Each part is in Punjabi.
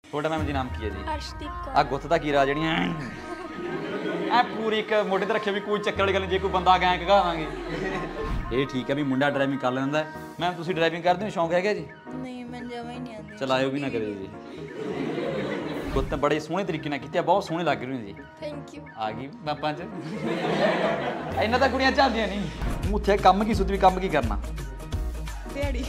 ਤੁਹਾਡਾ ਮੈਮ ਜੀ ਨਾਮ ਕੀ ਹੈ ਜੀ? अर्शदीप ਆ कौर। ਗੁੱਤ ਦਾ ਕੀਰਾ ਜਿਹੜੀਆਂ ਐ ਪੂਰੀ ਇੱਕ ਮੋਢੇ ਤੇ ਰੱਖੇ ਵੀ ਕੋਈ ਚੱਕਰ ਵਾਲੀ ਗੱਲ ਨਹੀਂ, ਜੇ ਕੋਈ ਬੰਦਾ ਗਾਂ ਕਗਾ ਦਾਂਗੇ। ਇਹ ਠੀਕ ਹੈ ਵੀ ਮੁੰਡਾ ਡਰਾਈਵਿੰਗ ਕਰ ਲੈਂਦਾ। ਮੈਮ ਤੁਸੀਂ ਡਰਾਈਵਿੰਗ ਕਰਦੇ ਹੋ, ਸ਼ੌਂਕ ਹੈਗਾ ਜੀ? नहीं मैं जमा ही नहीं आती। ਚਲਾਇਓ ਵੀ ਨਾ ਕਰਿਓ ਜੀ। ਗੁੱਤ ਬੜੇ ਸੋਹਣੇ ਤਰੀਕੇ ਨਾਲ ਕੀਤੀ ਆ, ਬਹੁਤ ਸੋਹਣੇ ਲੱਗ ਰਹੇ ਹੋ ਜੀ। Thank you. ਆ ਗਈ ਪਾਪਾਂ ਚ ਇਹਨਾਂ ਤਾਂ ਕੁੜੀਆਂ ਚੱਲਦੀਆਂ ਨਹੀਂ। ਉੱਥੇ ਕੰਮ ਕੀ ਸੁੱਧ ਵੀ ਕੰਮ ਕੀ ਕਰਨਾ? दिहाड़ी।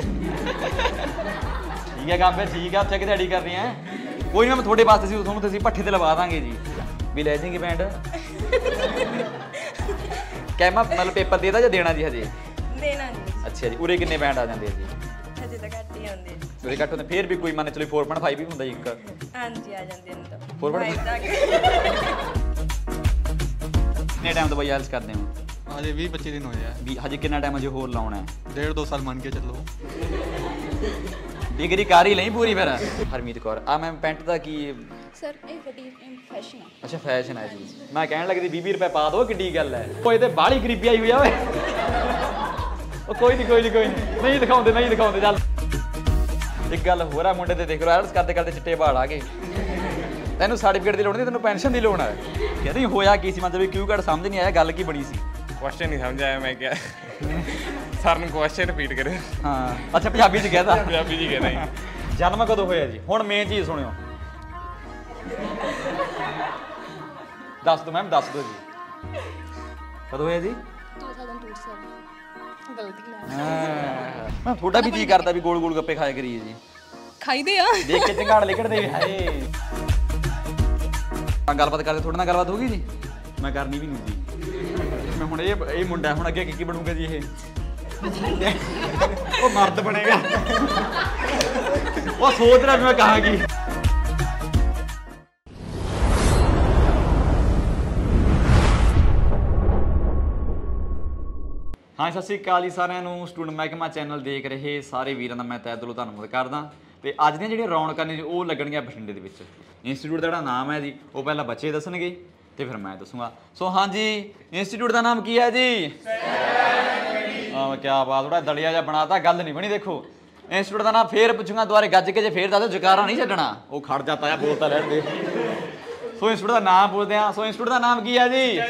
ਠੀਕ ਹੈ ਕੰਮ ਫਿਰ ਠੀਕ ਹੈ, ਉੱਥੇ ਕਿ ਦਿਹਾੜੀ ਕਰਨੀ ਹੈ। ਕੋਈ ਨਾ ਮੈਂ ਤੁਹਾਡੇ ਵਾਸਤੇ ਸੀ, ਤੁਹਾਨੂੰ ਤੁਸੀਂ ਭੱਠੇ ਤੇ ਲਵਾ ਦਾਂਗੇ ਜੀ। ਵੀ ਲੈ ਜਾਏਂਗੇ ਬੈਂਡ ਕਹਿਮਾ ਮਤਲਬ ਪੇਪਰ ਦੇਦਾ ਜਾਂ ਦੇਣਾ ਜੀ ਹਜੇ? देना नहीं। ਅੱਛਾ ਜੀ। ਉਰੇ ਕਿੰਨੇ ਬੈਂਡ ਆ ਜਾਂਦੇ ਆ ਜੀ? हजे तक घट ही आंदे। ਉਰੇ ਘੱਟ ਹੁੰਦੇ ਫਿਰ ਵੀ ਕੋਈ ਮੰਨ ਚਲੋ 4.5 ਵੀ ਹੁੰਦਾ ਜੀ ਇੱਕ। हाँ जी आ जांदे ने तो। 4.5 तक। ਕਿੰਨੇ ਟਾਈਮ ਤੋਂ ਬਾਈ ਆਇਲਸ ਕਰਦੇ ਹੋ? अजे 20-25 दिन होए हैं। ਵੀ ਹਜੇ ਕਿੰਨਾ ਟਾਈਮ ਅਜੇ ਹੋਰ ਲਾਉਣਾ ਹੈ? 1.5-2 साल मान के चलो। ਡਿਗਰੀ ਕਰ ਹੀ ਲਈ ਪੂਰੀ ਫਿਰ। ਹਰਮੀਤ ਕੌਰ ਆ ਮੈਮ ਪੈਂਟ ਦਾ ਕੀ? सर ये बड़ी फैशन है। ਅੱਛਾ ਫੈਸ਼ਨ ਹੈ ਜੀ। ਮੈਂ ਕਹਿਣ ਲੱਗਦੀ 20 ਰੁਪਏ ਪਾ ਦੋ, ਕਿੱਡੀ ਗੱਲ ਹੈ। ਓਏ ਤੇ ਬਾਹਲੀ ਗਰੀਬੀ ਆਈ ਹੋਈ ਆ ਓਏ। ਉਹ ਕੋਈ ਨਹੀਂ ਨਹੀਂ ਦਿਖਾਉਂਦੇ ਚੱਲ। ਇੱਕ ਗੱਲ ਹੋਰ ਆ, ਮੁੰਡੇ ਤੇ ਦੇਖ ਲਓ ਆਇਲਸ ਕਰਦੇ ਕਰਦੇ ਚਿੱਟੇ ਵਾਲ ਆ ਗਏ। ਤੈਨੂੰ ਸਰਟੀਫਿਕੇਟ ਦੀ ਲੋੜ ਨਹੀਂ, ਤੈਨੂੰ ਪੈਨਸ਼ਨ ਦੀ ਲੋੜ ਹੈ। ਕਹਿੰਦੀ ਹੋਇਆ ਕੀ ਸੀ? ਮਤਲਬ ਕਿਉਂ ਘੜ ਸਮਝ ਨਹੀਂ ਆਇਆ, ਗੱਲ ਕੀ ਬਣੀ ਸੀ? क्वेश्चन नहीं समझ आया। मैं क्या सर ने क्वेश्चन रिपीट करे। ਹਾਂ ਅੱਛਾ ਪੰਜਾਬੀ ਚ ਕਹਿਦਾ। पंजाबी जी कहना ही। ਜਨਮ ਕਦੋਂ ਹੋਇਆ ਜੀ? ਹੁਣ ਮੇਨ ਚੀਜ਼ ਸੁਣਿਓ। ਦੱਸ ਦਿਓ ਮੈਮ, ਦੱਸ ਦਿਓ ਜੀ ਕਦੋਂ ਹੋਇਆ ਜੀ? 2002 सर। गलती ला। ਮੈਂ ਤੁਹਾਡਾ ਵੀ ਜੀ ਕਰਦਾ ਵੀ ਗੋਲ ਗੋਲ ਗੱਪੇ ਖਾਇਆ ਕਰੀਏ ਜੀ। खाई दे आ। ਦੇਖ ਕੇ ਝੰਗਾੜ ਲਿਕੜਦੇ ਵੀ ਹਾਏ। ਗੱਲਬਾਤ ਕਰਦੇ, ਤੁਹਾਡੇ ਨਾਲ ਗੱਲਬਾਤ ਹੋ ਗਈ ਜੀ? ਮੈਂ ਕਰਨੀ ਵੀ ਨਹੀਂ ਜੀ। ਮੈਂ ਹੁਣ ਇਹ ਮੁੰਡਾ ਹੁਣ ਅੱਗੇ ਕੀ ਬਣੂਗਾ ਜੀ? ਇਹ ਉਹ ਮਰਦ ਬਣੇਗਾ। ਉਹ ਸੋਚ ਰਿਹਾ ਮੈਂ ਕਹਾਂਗੀ। ਹਾਂ ਸਤਿ ਸ਼੍ਰੀ ਅਕਾਲ ਜੀ ਸਾਰਿਆਂ ਨੂੰ। ਸਟੂਡੈਂਟ ਮਹਿਕਮਾ ਚੈਨਲ ਦੇਖ ਰਹੇ ਸਾਰੇ ਵੀਰਾਂ ਦਾ ਮੈਂ ਤਹਿ ਦਿਲੋਂ ਧੰਨਵਾਦ ਕਰਦਾ। ਤੇ ਅੱਜ ਦੀਆਂ ਜਿਹੜੀਆਂ ਰੌਣਕਾਂ ਨੇ ਜੀ ਉਹ ਲੱਗਣਗੀਆਂ ਬਠਿੰਡੇ ਦੇ ਵਿੱਚ। ਇੰਸਟੀਚਿਊਟ ਦਾ ਜਿਹੜਾ ਨਾਮ ਹੈ ਜੀ ਉਹ ਪਹਿਲਾਂ ਬੱਚੇ ਦੱਸਣਗੇ ਤੇ ਫਿਰ ਮੈਂ ਦੱਸੂਗਾ। ਸੋ ਹਾਂਜੀ, ਇੰਸਟੀਚਿਊਟ ਦਾ ਨਾਮ ਕੀ ਹੈ ਜੀ? ਹਾਂ ਕਿਆ ਬਾਤ, ਥੋੜਾ ਦਲੀਆ ਜਿਹਾ ਬਣਾਤਾ, ਗੱਲ ਨਹੀਂ ਬਣੀ। ਦੇਖੋ ਇੰਸਟੀਚਿਊਟ ਦਾ ਨਾਮ ਫੇਰ ਪੁੱਛੂਗਾ ਦੁਬਾਰੇ ਗੱਜ ਕੇ, ਜੇ ਫੇਰ ਦੱਸ ਜਕਾਰਾ ਨਹੀਂ ਛੱਡਣਾ। ਉਹ ਖੜ ਜਾਤਾ ਆ, ਬੋਲਤਾ ਰਹਿਣ ਦੇ। ਸੋ ਇੰਸਟੀਚਿਊਟ ਦਾ ਨਾਮ ਬੋਲਦੇ ਆ। ਸੋ ਇੰਸਟੀਚਿਊਟ ਦਾ ਨਾਮ ਕੀ ਹੈ ਜੀ?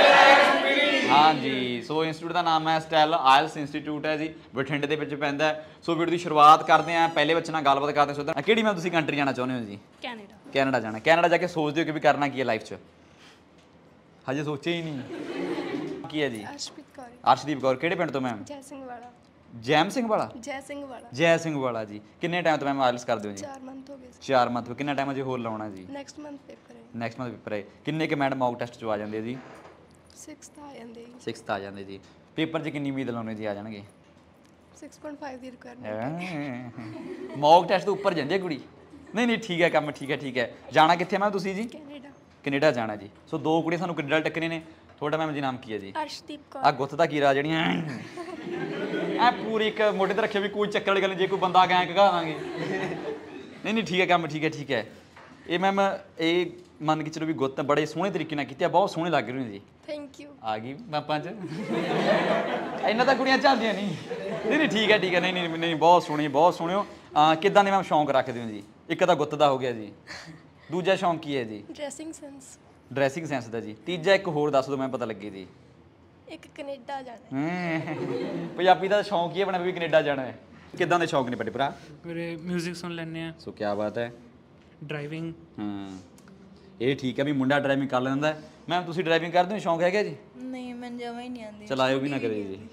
ਹਾਂਜੀ, ਸੋ ਇੰਸਟੀਚਿਊਟ ਦਾ ਨਾਮ ਹੈ ਸਟੈਲ ਆਇਲਸ ਇੰਸਟੀਚਿਊਟ ਹੈ ਜੀ, ਬਠਿੰਡੇ ਦੇ ਵਿੱਚ ਪੈਂਦਾ ਹੈ। ਸੋ ਵੀਡੀਓ ਦੀ ਸ਼ੁਰੂਆਤ ਕਰਦੇ ਆ। ਪਹਿਲੇ ਬੱਚੇ ਨਾਲ ਗੱਲਬਾਤ ਕਰਦੇ ਸੋ ਕਿਹੜੀ ਮੈਂ ਤੁਸੀਂ ਕੰਟਰੀ ਜਾਣਾ ਚਾਹੁੰਦੇ ਹੋ ਜੀ? कनाडा। ਕੈਨੇਡਾ ਜਾਣਾ। ਕੈਨੇਡਾ ਜਾ ਕੇ ਸੋਚਦੇ ਹੋ ਕਿ ਵੀ ਕਰਨਾ ਕੀ ਹੈ ਲਾਈਫ 'ਚ? ਹਜੇ ਸੋਚਿਆ ਹੀ ਨਹੀਂ। ਕੀ ਹੈ ਜੀ? अर्शदीप कौर। ਅਰਸ਼ਦੀਪ ਕੌਰ। ਕਿਹੜੇ ਪਿੰਡ ਤੋਂ ਮੈਮ? जय सिंह वाला। ਜੈਮ ਸਿੰਘ ਵਾਲਾ। जय सिंह वाला। ਜੈ ਸਿੰਘ ਵਾਲਾ ਜੀ। ਕਿੰਨੇ ਟਾਈਮ ਤੋਂ ਮੈਮ ਆਇਲਸ ਕਰਦੇ ਹੋ ਜੀ? 4 मंथ हो गए। 4 ਮੰਥ। ਕਿੰਨਾ ਟਾਈਮ ਅਜੇ ਹੋਰ ਲਾਉਣਾ ਜੀ? नेक्स्ट मंथ पेपर है। ਨੈਕਸਟ ਮੰਥ ਪੇਪਰ ਹੈ। ਕਿੰਨੇ ਕੁ ਮੈਡਮ ਮੌਕ ਟੈਸਟ 'ਚ ਆ ਜਾਂਦੇ ਆ ਜੀ? 6th आ जांदे। 6th ਆ ਜਾਂਦੇ ਜੀ। ਪੇਪਰ 'ਚ ਕਿੰਨੀ ਉਮੀਦ ਲਾਉਣੇ ਜੀ ਆ ਜਾਣਗੇ? 6.5 ਦੀ ਰਿਕੁਆਇਰਮੈਂਟ। ਮੌਕ ਟੈਸਟ ਤੋਂ ਉੱਪਰ ਜਾਂਦੀ ਹੈ ਕੁੜੀ। ਨਹੀਂ ਠੀਕ ਹੈ ਕੰਮ, ਠੀਕ ਹੈ। ਜਾਣਾ ਕਿੱਥੇ ਮੈਮ ਤੁਸੀਂ ਜੀ? कनाडा। ਕੈਨੇਡਾ ਜਾਣਾ ਜੀ। ਸੋ ਦੋ ਕੁੜੀਆਂ ਸਾਨੂੰ ਕੈਨੇਡਾ ਟੱਕਰੇ ਨੇ। ਤੁਹਾਡਾ ਮੈਮ ਜੀ ਨਾਮ ਕੀ ਹੈ ਜੀ? अर्शदीप ਆ कौर। ਗੁੱਤ ਦਾ ਕੀਰਾ ਜਿਹੜੀਆਂ ਐ ਪੂਰੀ ਇੱਕ ਮੋਢੇ ਤੇ ਰੱਖੇ ਵੀ ਕੋਈ ਚੱਕਰ ਵਾਲੀ ਗੱਲ ਨਹੀਂ, ਜੇ ਕੋਈ ਬੰਦਾ ਗਾਂ ਕਗਾ ਦਾਂਗੇ। ਨਹੀਂ ਠੀਕ ਹੈ ਕੰਮ, ਠੀਕ ਹੈ। ਇਹ ਮੈਮ ਇਹ ਮੰਨ ਕੇ ਚਲੋ ਵੀ ਗੁੱਤ ਬੜੇ ਸੋਹਣੇ ਤਰੀਕੇ ਨਾਲ ਕੀਤੀ ਆ, ਬਹੁਤ ਸੋਹਣੇ ਲੱਗ ਰਹੇ ਹੋ ਜੀ। Thank you. ਆ ਗਈ ਪਾਪਾਂ ਚ ਇਹਨਾਂ ਤਾਂ ਕੁੜੀਆਂ ਚੱਲਦੀਆਂ ਨਹੀਂ। ਨਹੀਂ ਠੀਕ ਹੈ ਨਹੀਂ ਬਹੁਤ ਸੋਹਣੇ ਹੋ। ਕਿੱਦਾਂ ਦੇ ਮੈਮ ਸ਼ੌਂਕ ਰੱਖਦੇ ਹੋ ਜੀ? ਇੱਕ ਤਾਂ ਗੁੱਤ ਦਾ ਹੋ ਗਿਆ ਜੀ, ਦੂਜਾ ਸ਼ੌਂਕ ਕੀ ਹੈ ਜੀ? Dressing sense. ਡਰੈਸਿੰਗ ਸੈਂਸ ਦਾ ਜੀ। ਤੀਜਾ ਇੱਕ ਹੋਰ ਦੱਸ ਦਿਓ, ਮੈਂ ਪਤਾ ਲੱਗੇ ਜੀ। एक कनाडा जाना है। ਪੰਜਾਬੀ ਦਾ ਸ਼ੌਂਕ ਹੀ ਬਣਾ ਵੀ ਕੈਨੇਡਾ ਜਾਣਾ ਹੈ। ਕਿੱਦਾਂ ਦੇ ਸ਼ੌਂਕ ਨੇ ਵੱਡੇ ਭਰਾ? ਵੀਰੇ ਮਿਊਜ਼ਿਕ ਸੁਣ ਲੈਂਦੇ ਆ। ਸੋ ਕੀ ਬਾਤ ਹੈ। ਡਰਾਈਵਿੰਗ। ਇਹ ਠੀਕ ਹੈ ਵੀ ਮੁੰਡਾ ਡਰਾਈਵਿੰਗ ਕਰ ਲੈਂਦਾ। ਮੈਮ ਤੁਸੀਂ ਡਰਾਈਵਿੰਗ ਕਰਦੇ ਹੋ, ਸ਼ੌਂਕ ਹੈਗਾ ਜੀ? नहीं मैं जमा ही नहीं आती। ਚਲਾਇਓ ਵੀ ਨਾ ਕਰਿਓ ਜੀ।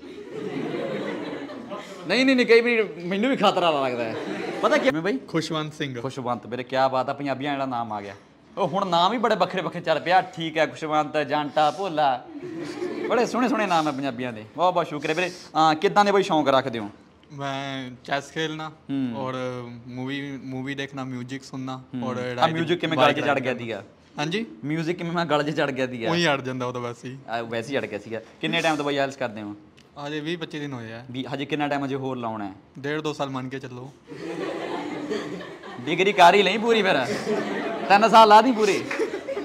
ਨਹੀਂ ਕਈ ਵਾਰੀ ਮੈਨੂੰ ਵੀ ਖਤਰਾ ਲੱਗਦਾ ਹੈ। ਪਤਾ ਕਿਵੇਂ ਬਈ? खुशवंत सिंह। ਖੁਸ਼ਵੰਤ ਵੀਰੇ, ਕੀ ਬਾਤ ਆ, ਪੰਜਾਬੀਆਂ ਜਿਹੜਾ ਨਾਮ ਆ ਗਿਆ। ਉਹ ਹੁਣ ਨਾਮ ਹੀ ਬੜੇ ਵੱਖਰੇ ਚੱਲ ਪਿਆ। ਠੀਕ ਹੈ, ਖੁਸ਼ਵੰਤ, ਜਾਂਟਾ, ਭੋਲਾ, ਬੜੇ ਸੋਹਣੇ ਨਾਮ ਹੈ ਪੰਜਾਬੀਆਂ ਦੇ। ਬਹੁਤ ਸ਼ੁਕਰ ਹੈ ਵੀਰੇ। ਕਿੱਦਾਂ ਦੇ ਬਈ ਸ਼ੌਂਕ ਰੱਖਦੇ ਹੋ? मैं चेस खेलना और मूवी देखना, म्यूजिक सुनना और ਮਿਊਜ਼ਿਕ ਕਿਵੇਂ ਗਲ 'ਚ ਚੜ ਗਿਆ ਸੀਗਾ? हाँ जी, ਮਿਊਜ਼ਿਕ ਕਿਵੇਂ ਮੈਂ ਗਲ 'ਚ ਚੜ ਗਿਆ ਸੀਗਾ? वही अड़ जाता वो तो वैसे ही। ਵੈਸੇ ਹੀ ਚੜ ਗਿਆ ਸੀਗਾ। ਕਿੰਨੇ ਟਾਈਮ ਤੋਂ ਬਈ ਆਇਲਸ ਕਰਦੇ ਹੋ? अजे 20-25 दिन होए हैं। ਵੀ ਹਜੇ ਕਿੰਨਾ ਟਾਈਮ ਅਜੇ ਹੋਰ ਲਾਉਣਾ ਹੈ? 1.5-2 साल मान के चलो। ਡਿਗਰੀ ਕਰ ਹੀ ਲਈ ਪੂਰੀ ਫਿਰ। 3 ਸਾਲ ਲਾ ਦੀ ਪੂਰੇ।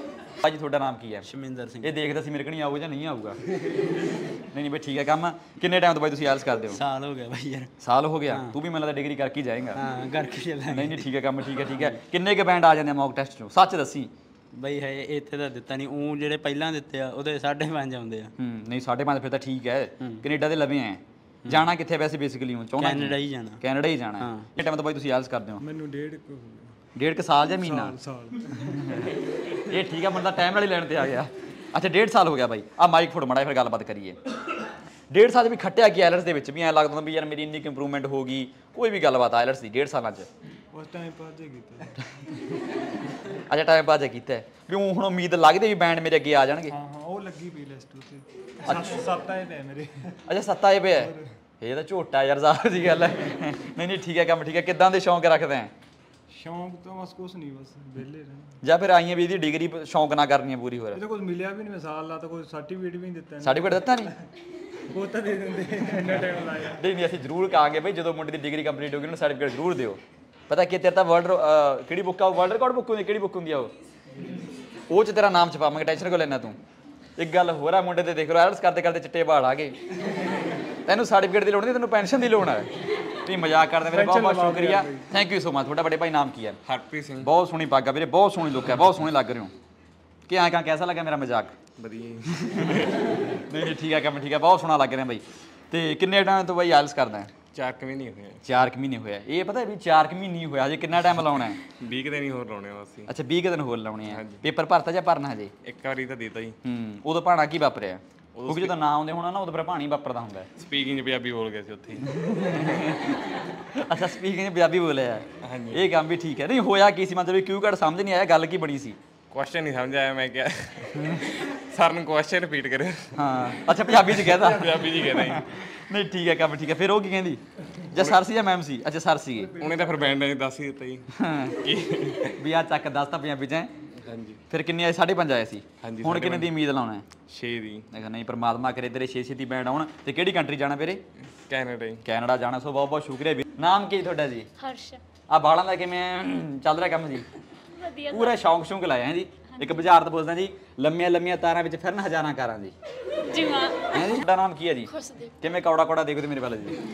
ਭਾਜੀ ਤੁਹਾਡਾ ਨਾਮ ਕੀ ਹੈ? ਸ਼ਮਿੰਦਰ ਸਿੰਘ। ਇਹ ਦੇਖਦਾ ਸੀ ਮੇਰੇ ਕਣੀ ਆਊਗਾ ਜਾਂ ਨਹੀਂ ਆਊਗਾ? ਨਹੀਂ ਬਈ ਠੀਕ ਹੈ ਕੰਮ। ਕਿੰਨੇ ਟਾਈਮ ਤੋਂ ਬਾਈ ਤੁਸੀਂ ਆਇਲਸ ਕਰਦੇ ਹੋ? ਸਾਲ ਹੋ ਗਿਆ ਬਾਈ ਯਾਰ। ਸਾਲ ਹੋ ਗਿਆ? ਤੂੰ ਵੀ ਮੈਨੂੰ ਲੱਗਦਾ ਡਿਗਰੀ ਕਰਕੇ ਜਾਏਗਾ। ਹਾਂ ਕਰਕੇ ਚੱਲਾਂਗੇ। ਨਹੀਂ ਠੀਕ ਹੈ ਕੰਮ, ਠੀਕ ਹੈ। ਕਿੰਨੇ ਕੁ ਬੈਂਡ ਆ ਜਾਂਦੇ ਆ ਮੌਕ ਟੈਸਟ ਚੋਂ? ਸੱਚ ਦੱਸੀ ਬਈ ਹੈ ਇੱਥੇ ਤਾਂ ਦਿੱਤਾ ਨਹੀਂ, ਉਹ ਜਿਹੜੇ ਪਹਿਲਾਂ ਦਿੱਤੇ ਆ ਉਹਦੇ 5.5 ਆਉਂਦੇ ਆ। ਨਹੀਂ 5.5 ਫਿਰ ਤਾਂ ਠੀਕ ਹੈ। ਕੈਨੇਡਾ ਦੇ ਲਵੇ ਆ। ਜਾਣਾ ਕਿੱਥੇ ਵੈਸੇ ਬੇਸਿਕਲੀ ਹੁਣ ਚਾਹੁੰਦਾ? ਕੈਨੇਡਾ ਹੀ ਜਾਣਾ। ਕੈਨੇਡਾ ਹੀ ਜਾਣਾ। ਕਿੰਨੇ ਟਾਈਮ ਤੋਂ ਬਾਈ ਤੁਸੀਂ ਆਇਲਸ ਕਰਦੇ ਹੋ? ਮੈਨੂੰ ਡੇਢ ਕੁ ਸਾਲ ਜਾਂ ਮਹੀਨਾ? ਸਾਲ ਇਹ ਠੀਕ ਆ, ਬੰਦਾ ਟਾਈਮ ਵਾਲੀ ਲੈਣ ਤੇ ਆ ਗਿਆ। ਅੱਛਾ 1.5 ਸਾਲ ਹੋ ਗਿਆ ਬਾਈ। ਆ ਮਾਈਕ ਫੋੜ ਮੜਾ ਫਿਰ ਗੱਲਬਾਤ ਕਰੀਏ। 1.5 ਸਾਲ ਵੀ ਖੱਟਿਆ ਕੀ ਆਇਲਸ ਦੇ ਵਿੱਚ? ਵੀ ਐਂ ਲੱਗਦਾ ਵੀ ਯਾਰ ਮੇਰੀ ਇੰਨੀ ਕੁ ਇੰਪਰੂਵਮੈਂਟ ਹੋ ਗਈ, ਕੋਈ ਵੀ ਗੱਲਬਾਤ ਆਇਲਸ ਦੀ 1.5 ਸਾਲਾਂ 'ਚ? ਉਸ ਟਾਈਮ ਪਾਸ ਜੇ ਕੀਤਾ। ਅੱਛਾ ਟਾਈਮ ਬਾਅਦ ਕੀਤਾ ਵੀ ਹੁਣ ਉਮੀਦ ਲੱਗਦੀ ਵੀ ਬੈਂਡ ਮੇਰੇ ਅੱਗੇ ਆ ਜਾਣਗੇ? ਹਾਂ ਉਹ ਲੱਗੀ ਪਈ ਲਿਸਟ ਉੱਤੇ। 7 ਆਏ ਪਏ ਮੇਰੇ। ਅੱਛਾ 7 ਆਏ ਪਏ? ਇਹ ਤਾਂ ਝੋਟਾ ਯਾਰ, ਜ਼ਾਹਰ ਜੀ ਗੱਲ ਹੈ। ਨਹੀਂ ਠੀਕ ਹੈ ਕੰਮ, ਠੀਕ ਹੈ। ਕਿੱਦਾਂ ਦੇ ਸ਼ੌਂਕ ਰੱਖਦੇ ਆ? ਸ਼ੌਂਕ ਤਾਂ ਬਸ ਕੁਛ ਨਹੀਂ, ਬਸ ਵਿਹਲੇ ਰਹਿਣਾ। ਜਾਂ ਫਿਰ ਆਈਆਂ ਵੀ ਇਹਦੀ ਡਿਗਰੀ ਸ਼ੌਂਕ ਨਾ ਕਰਨੀ ਹੈ ਪੂਰੀ? ਹੋਰ ਇਹਦਾ ਕੁਝ ਮਿਲਿਆ ਵੀ ਨਹੀਂ, ਮੈਂ ਸਾਲ ਲਾ ਤਾਂ ਕੋਈ ਸਰਟੀਫਿਕੇਟ ਵੀ ਨਹੀਂ ਦਿੱਤਾ। ਸਰਟੀਫਿਕੇਟ ਦਿੱਤਾ ਨਹੀਂ? ਉਹ ਤਾਂ ਦੇ ਦਿੰਦੇ, ਇੰਨਾ ਟਾਈਮ ਲਾਇਆ। ਨਹੀਂ ਅਸੀਂ ਜ਼ਰੂਰ ਕਹਾਂਗੇ ਬਈ ਜਦੋਂ ਮੁੰਡੇ ਦੀ ਡਿਗਰੀ ਕੰਪਲੀਟ ਹੋ ਗਈ ਉਹਨੂੰ ਸਰਟੀਫਿਕੇਟ ਜ਼ਰੂਰ ਦਿਓ। ਪਤਾ ਕੀ ਤੇਰੇ ਤਾਂ ਕਿਹੜੀ ਬੁੱਕ ਆ? ਵਰਲਡ ਰਿਕਾਰਡ ਬੁੱਕ ਹੁੰਦੀ? ਕਿਹੜੀ ਬੁੱਕ ਹੁੰਦੀ ਆ ਉਹ 'ਚ ਤੇਰਾ ਨਾਮ ਛਪਾਵਾਂਗੇ। ਟੈਨਸ਼ਨ ਕਿਉਂ ਲੈਣਾ ਤੂੰ? ਇੱਕ ਗੱਲ ਹੋਰ ਆ, ਮੁੰਡੇ ਤੇ ਦੇਖ ਲਓ ਆਇਲਸ ਕਰਦੇ ਕਰਦੇ ਚਿੱਟੇ ਵਾਲ ਆ ਗਏ। ਤੈਨੂੰ ਸਰਟੀਫਿਕੇਟ ਦੀ ਲੋੜ ਨਹੀਂ, ਤੈਨੂੰ ਪੈਨਸ਼ਨ ਦੀ ਲੋੜ ਹੈ। ਤੁਸੀਂ ਮਜ਼ਾਕ ਕਰਦੇ ਮੇਰੇ, ਬਹੁਤ ਬਹੁਤ ਸ਼ੁਕਰੀਆ, ਥੈਂਕ ਯੂ ਸੋ ਮਚ। ਤੁਹਾਡਾ ਵੱਡੇ ਭਾਈ ਨਾਮ ਕੀ ਹੈ? ਹਰਪ੍ਰੀਤ ਸਿੰਘ। ਬਹੁਤ ਸੋਹਣੀ ਪੱਗ ਆ ਵੀਰੇ, ਬਹੁਤ ਸੋਹਣੀ ਲੁੱਕ ਹੈ, ਬਹੁਤ ਸੋਹਣੇ ਲੱਗ ਰਹੇ ਹੋ। ਕਿ ਆਂ ਕੈਸਾ ਲੱਗਾ ਮੇਰਾ ਮਜ਼ਾਕ? ਵਧੀਆ। ਨਹੀਂ ਠੀਕ ਹੈ ਕੰਮ, ਠੀਕ ਹੈ। ਬਹੁਤ ਸੋਹਣਾ ਲੱਗ ਰਿਹਾ ਬਾਈ। ਤੇ ਕਿੰਨੇ ਟਾਈਮ ਤੋਂ ਬਾਈ ਆਇਲਸ ਕਰਦਾ ਹੈ? 4 ਮਹੀਨੇ ਹੋਏ। 4 ਮਹੀਨੇ ਹੋਇਆ। ਇਹ ਪਤਾ ਵੀ 4 ਮਹੀਨੇ ਹੀ ਹੋਇਆ, ਹਜੇ ਕਿੰਨਾ ਟਾਈਮ ਲਾਉਣਾ ਹੈ? 20 ਦਿਨ ਹੀ ਹੋਰ ਲਾਉਣੇ ਆ ਅਸੀਂ। ਅੱਛਾ 20 ਦਿਨ ਹੋਰ ਲਾਉਣੇ ਆ। ਪੇਪਰ ਭਰਤਾ ਜਾਂ ਭਰਨਾ ਹਜੇ? ਇੱਕ ਵਾਰੀ ਤਾਂ ਦਿੱਤਾ ਹੀ। ਉਦੋਂ ਭਾਣਾ ਕੀ ਵਾਪਰਿਆ? ਕਿਉਂਕਿ ਜਦੋਂ ਨਾ ਆਉਂਦੇ ਹੋਣਾ ਨਾ ਉਦੋਂ ਫਿਰ ਭਾਣੀ ਵਾਪਰਦਾ ਹੁੰਦਾ। ਸਪੀਕਿੰਗ ਪੰਜਾਬੀ ਬੋਲ ਗਏ ਸੀ ਉੱਥੇ। ਅੱਛਾ ਸਪੀਕਿੰਗ ਪੰਜਾਬੀ ਬੋਲਿਆ? ਇਹ ਕੰਮ ਵੀ ਠੀਕ ਹੈ। ਨਹੀਂ ਹੋਇਆ ਕੀ ਸੀ ਮਤਲਬ? ਕਿਊ ਕਾਰਡ ਸਮਝ ਨਹੀਂ ਆਇਆ, ਗੱਲ ਕੀ ਬਣੀ ਸੀ? ਕੁਐਸਚਨ ਨਹੀਂ ਸਮਝ ਆਇਆ, ਮੈਂ ਕਿਹਾ ਸਰ ਨੂੰ ਕੁਐਸਚਨ ਰਿਪੀਟ ਕਰਿਓ। ਹਾਂ ਅੱਛਾ ਪੰਜਾਬੀ 'ਚ ਕਹਿਦਾ? ਪੰਜਾਬੀ 'ਚ ਕਹਿੰਦਾ ਜੀ। ਨਹੀਂ ਠੀਕ ਹੈ ਕੰਮ, ਠੀਕ ਹੈ। ਫਿਰ ਉਹ ਕੀ ਕਹਿੰਦੀ? ਜਾਂ ਸਰ ਸੀ ਜਾਂ ਮੈਮ ਸੀ? ਅੱਛਾ ਸਰ ਸੀਗੇ। ਉਹਨੇ ਤਾਂ ਫਿਰ ਬੈਂਡ ਨੇ ਦੱਸ ਹੀ ਦਿੱਤਾ ਜੀ ਵੀ ਆ ਚੱਕ ਦੱਸਤਾ ਪੰਜਾਬੀ 'ਚ ਹੈ। ਹਾਂਜੀ। ਫਿਰ ਕਿੰਨੇ ਆਏ? 5.5 ਆਏ ਸੀ। ਹੁਣ ਕਿੰਨੇ ਦੀ ਉਮੀਦ ਲਾਉਣਾ ਹੈ? 6 ਦੀ। ਦੇਖ ਨਹੀਂ ਪਰਮਾਤਮਾ ਕਰੇ ਤੇਰੇ 6 ਦੀ ਬੈਂਡ ਆਉਣ। ਤੇ ਕਿਹੜੀ ਕੰਟਰੀ ਜਾਣਾ ਵੀਰੇ? ਕੈਨੇਡਾ ਜੀ। ਕੈਨੇਡਾ ਜਾਣਾ। ਸੋ ਬਹੁਤ ਬਹੁਤ ਸ਼ੁਕਰੀਆ ਵੀ। ਨਾਮ ਕੀ ਤੁਹਾਡਾ ਜੀ? ਹਰਸ਼। ਆ ਬਾਲਾਂ ਦਾ ਕਿਵੇਂ ਚੱਲ ਰਿਹਾ ਕੰਮ ਜੀ? ਵਧੀਆ। ਪੂਰਾ ਸ਼ੌਂਕ ਸ਼ੌਂਕ ਲਾਇਆ ਜੀ। ਇੱਕ ਬਾਜ਼ਾਰ ਤੋਂ ਪੁੱਛਦਾ ਜੀ, ਲੰਮੀਆਂ ਲੰਮੀਆਂ ਤਾਰਾਂ ਵਿੱਚ ਫਿਰਨ ਹਜ਼ਾਰਾਂ ਕਾਰਾਂ ਜੀ। ਜੀ ਮਾਂ। ਹੈ ਜੀ। ਤੁਹਾਡਾ ਨਾਮ ਕੀ ਹੈ ਜੀ? ਖੁਸ਼ਦੀਪ। ਕਿਵੇਂ ਕੌੜਾ ਕੌੜਾ ਦੇਖਦੇ ਮੇਰੇ ਵੱਲ ਜੀ?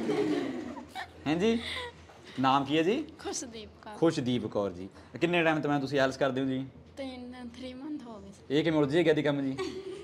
ਹੈ ਜੀ। ਨਾਮ ਕੀ ਹੈ ਜੀ? ਖੁਸ਼ਦੀਪ ਕਾ। ਖੁਸ਼ਦੀਪ ਕੌਰ ਜੀ। ਕਿੰਨੇ ਟਾਈਮ ਤੋਂ ਤੁਸੀਂ ਆਇਲਸ ਕਰਦੇ ਹੋ ਜੀ? 3 ਮੰਥ ਹੋ ਗਏ। ਇਹ ਕਿਵੇਂ ਉਲਝ ਗਿਆ ਦੀ ਕੰਮ ਜੀ?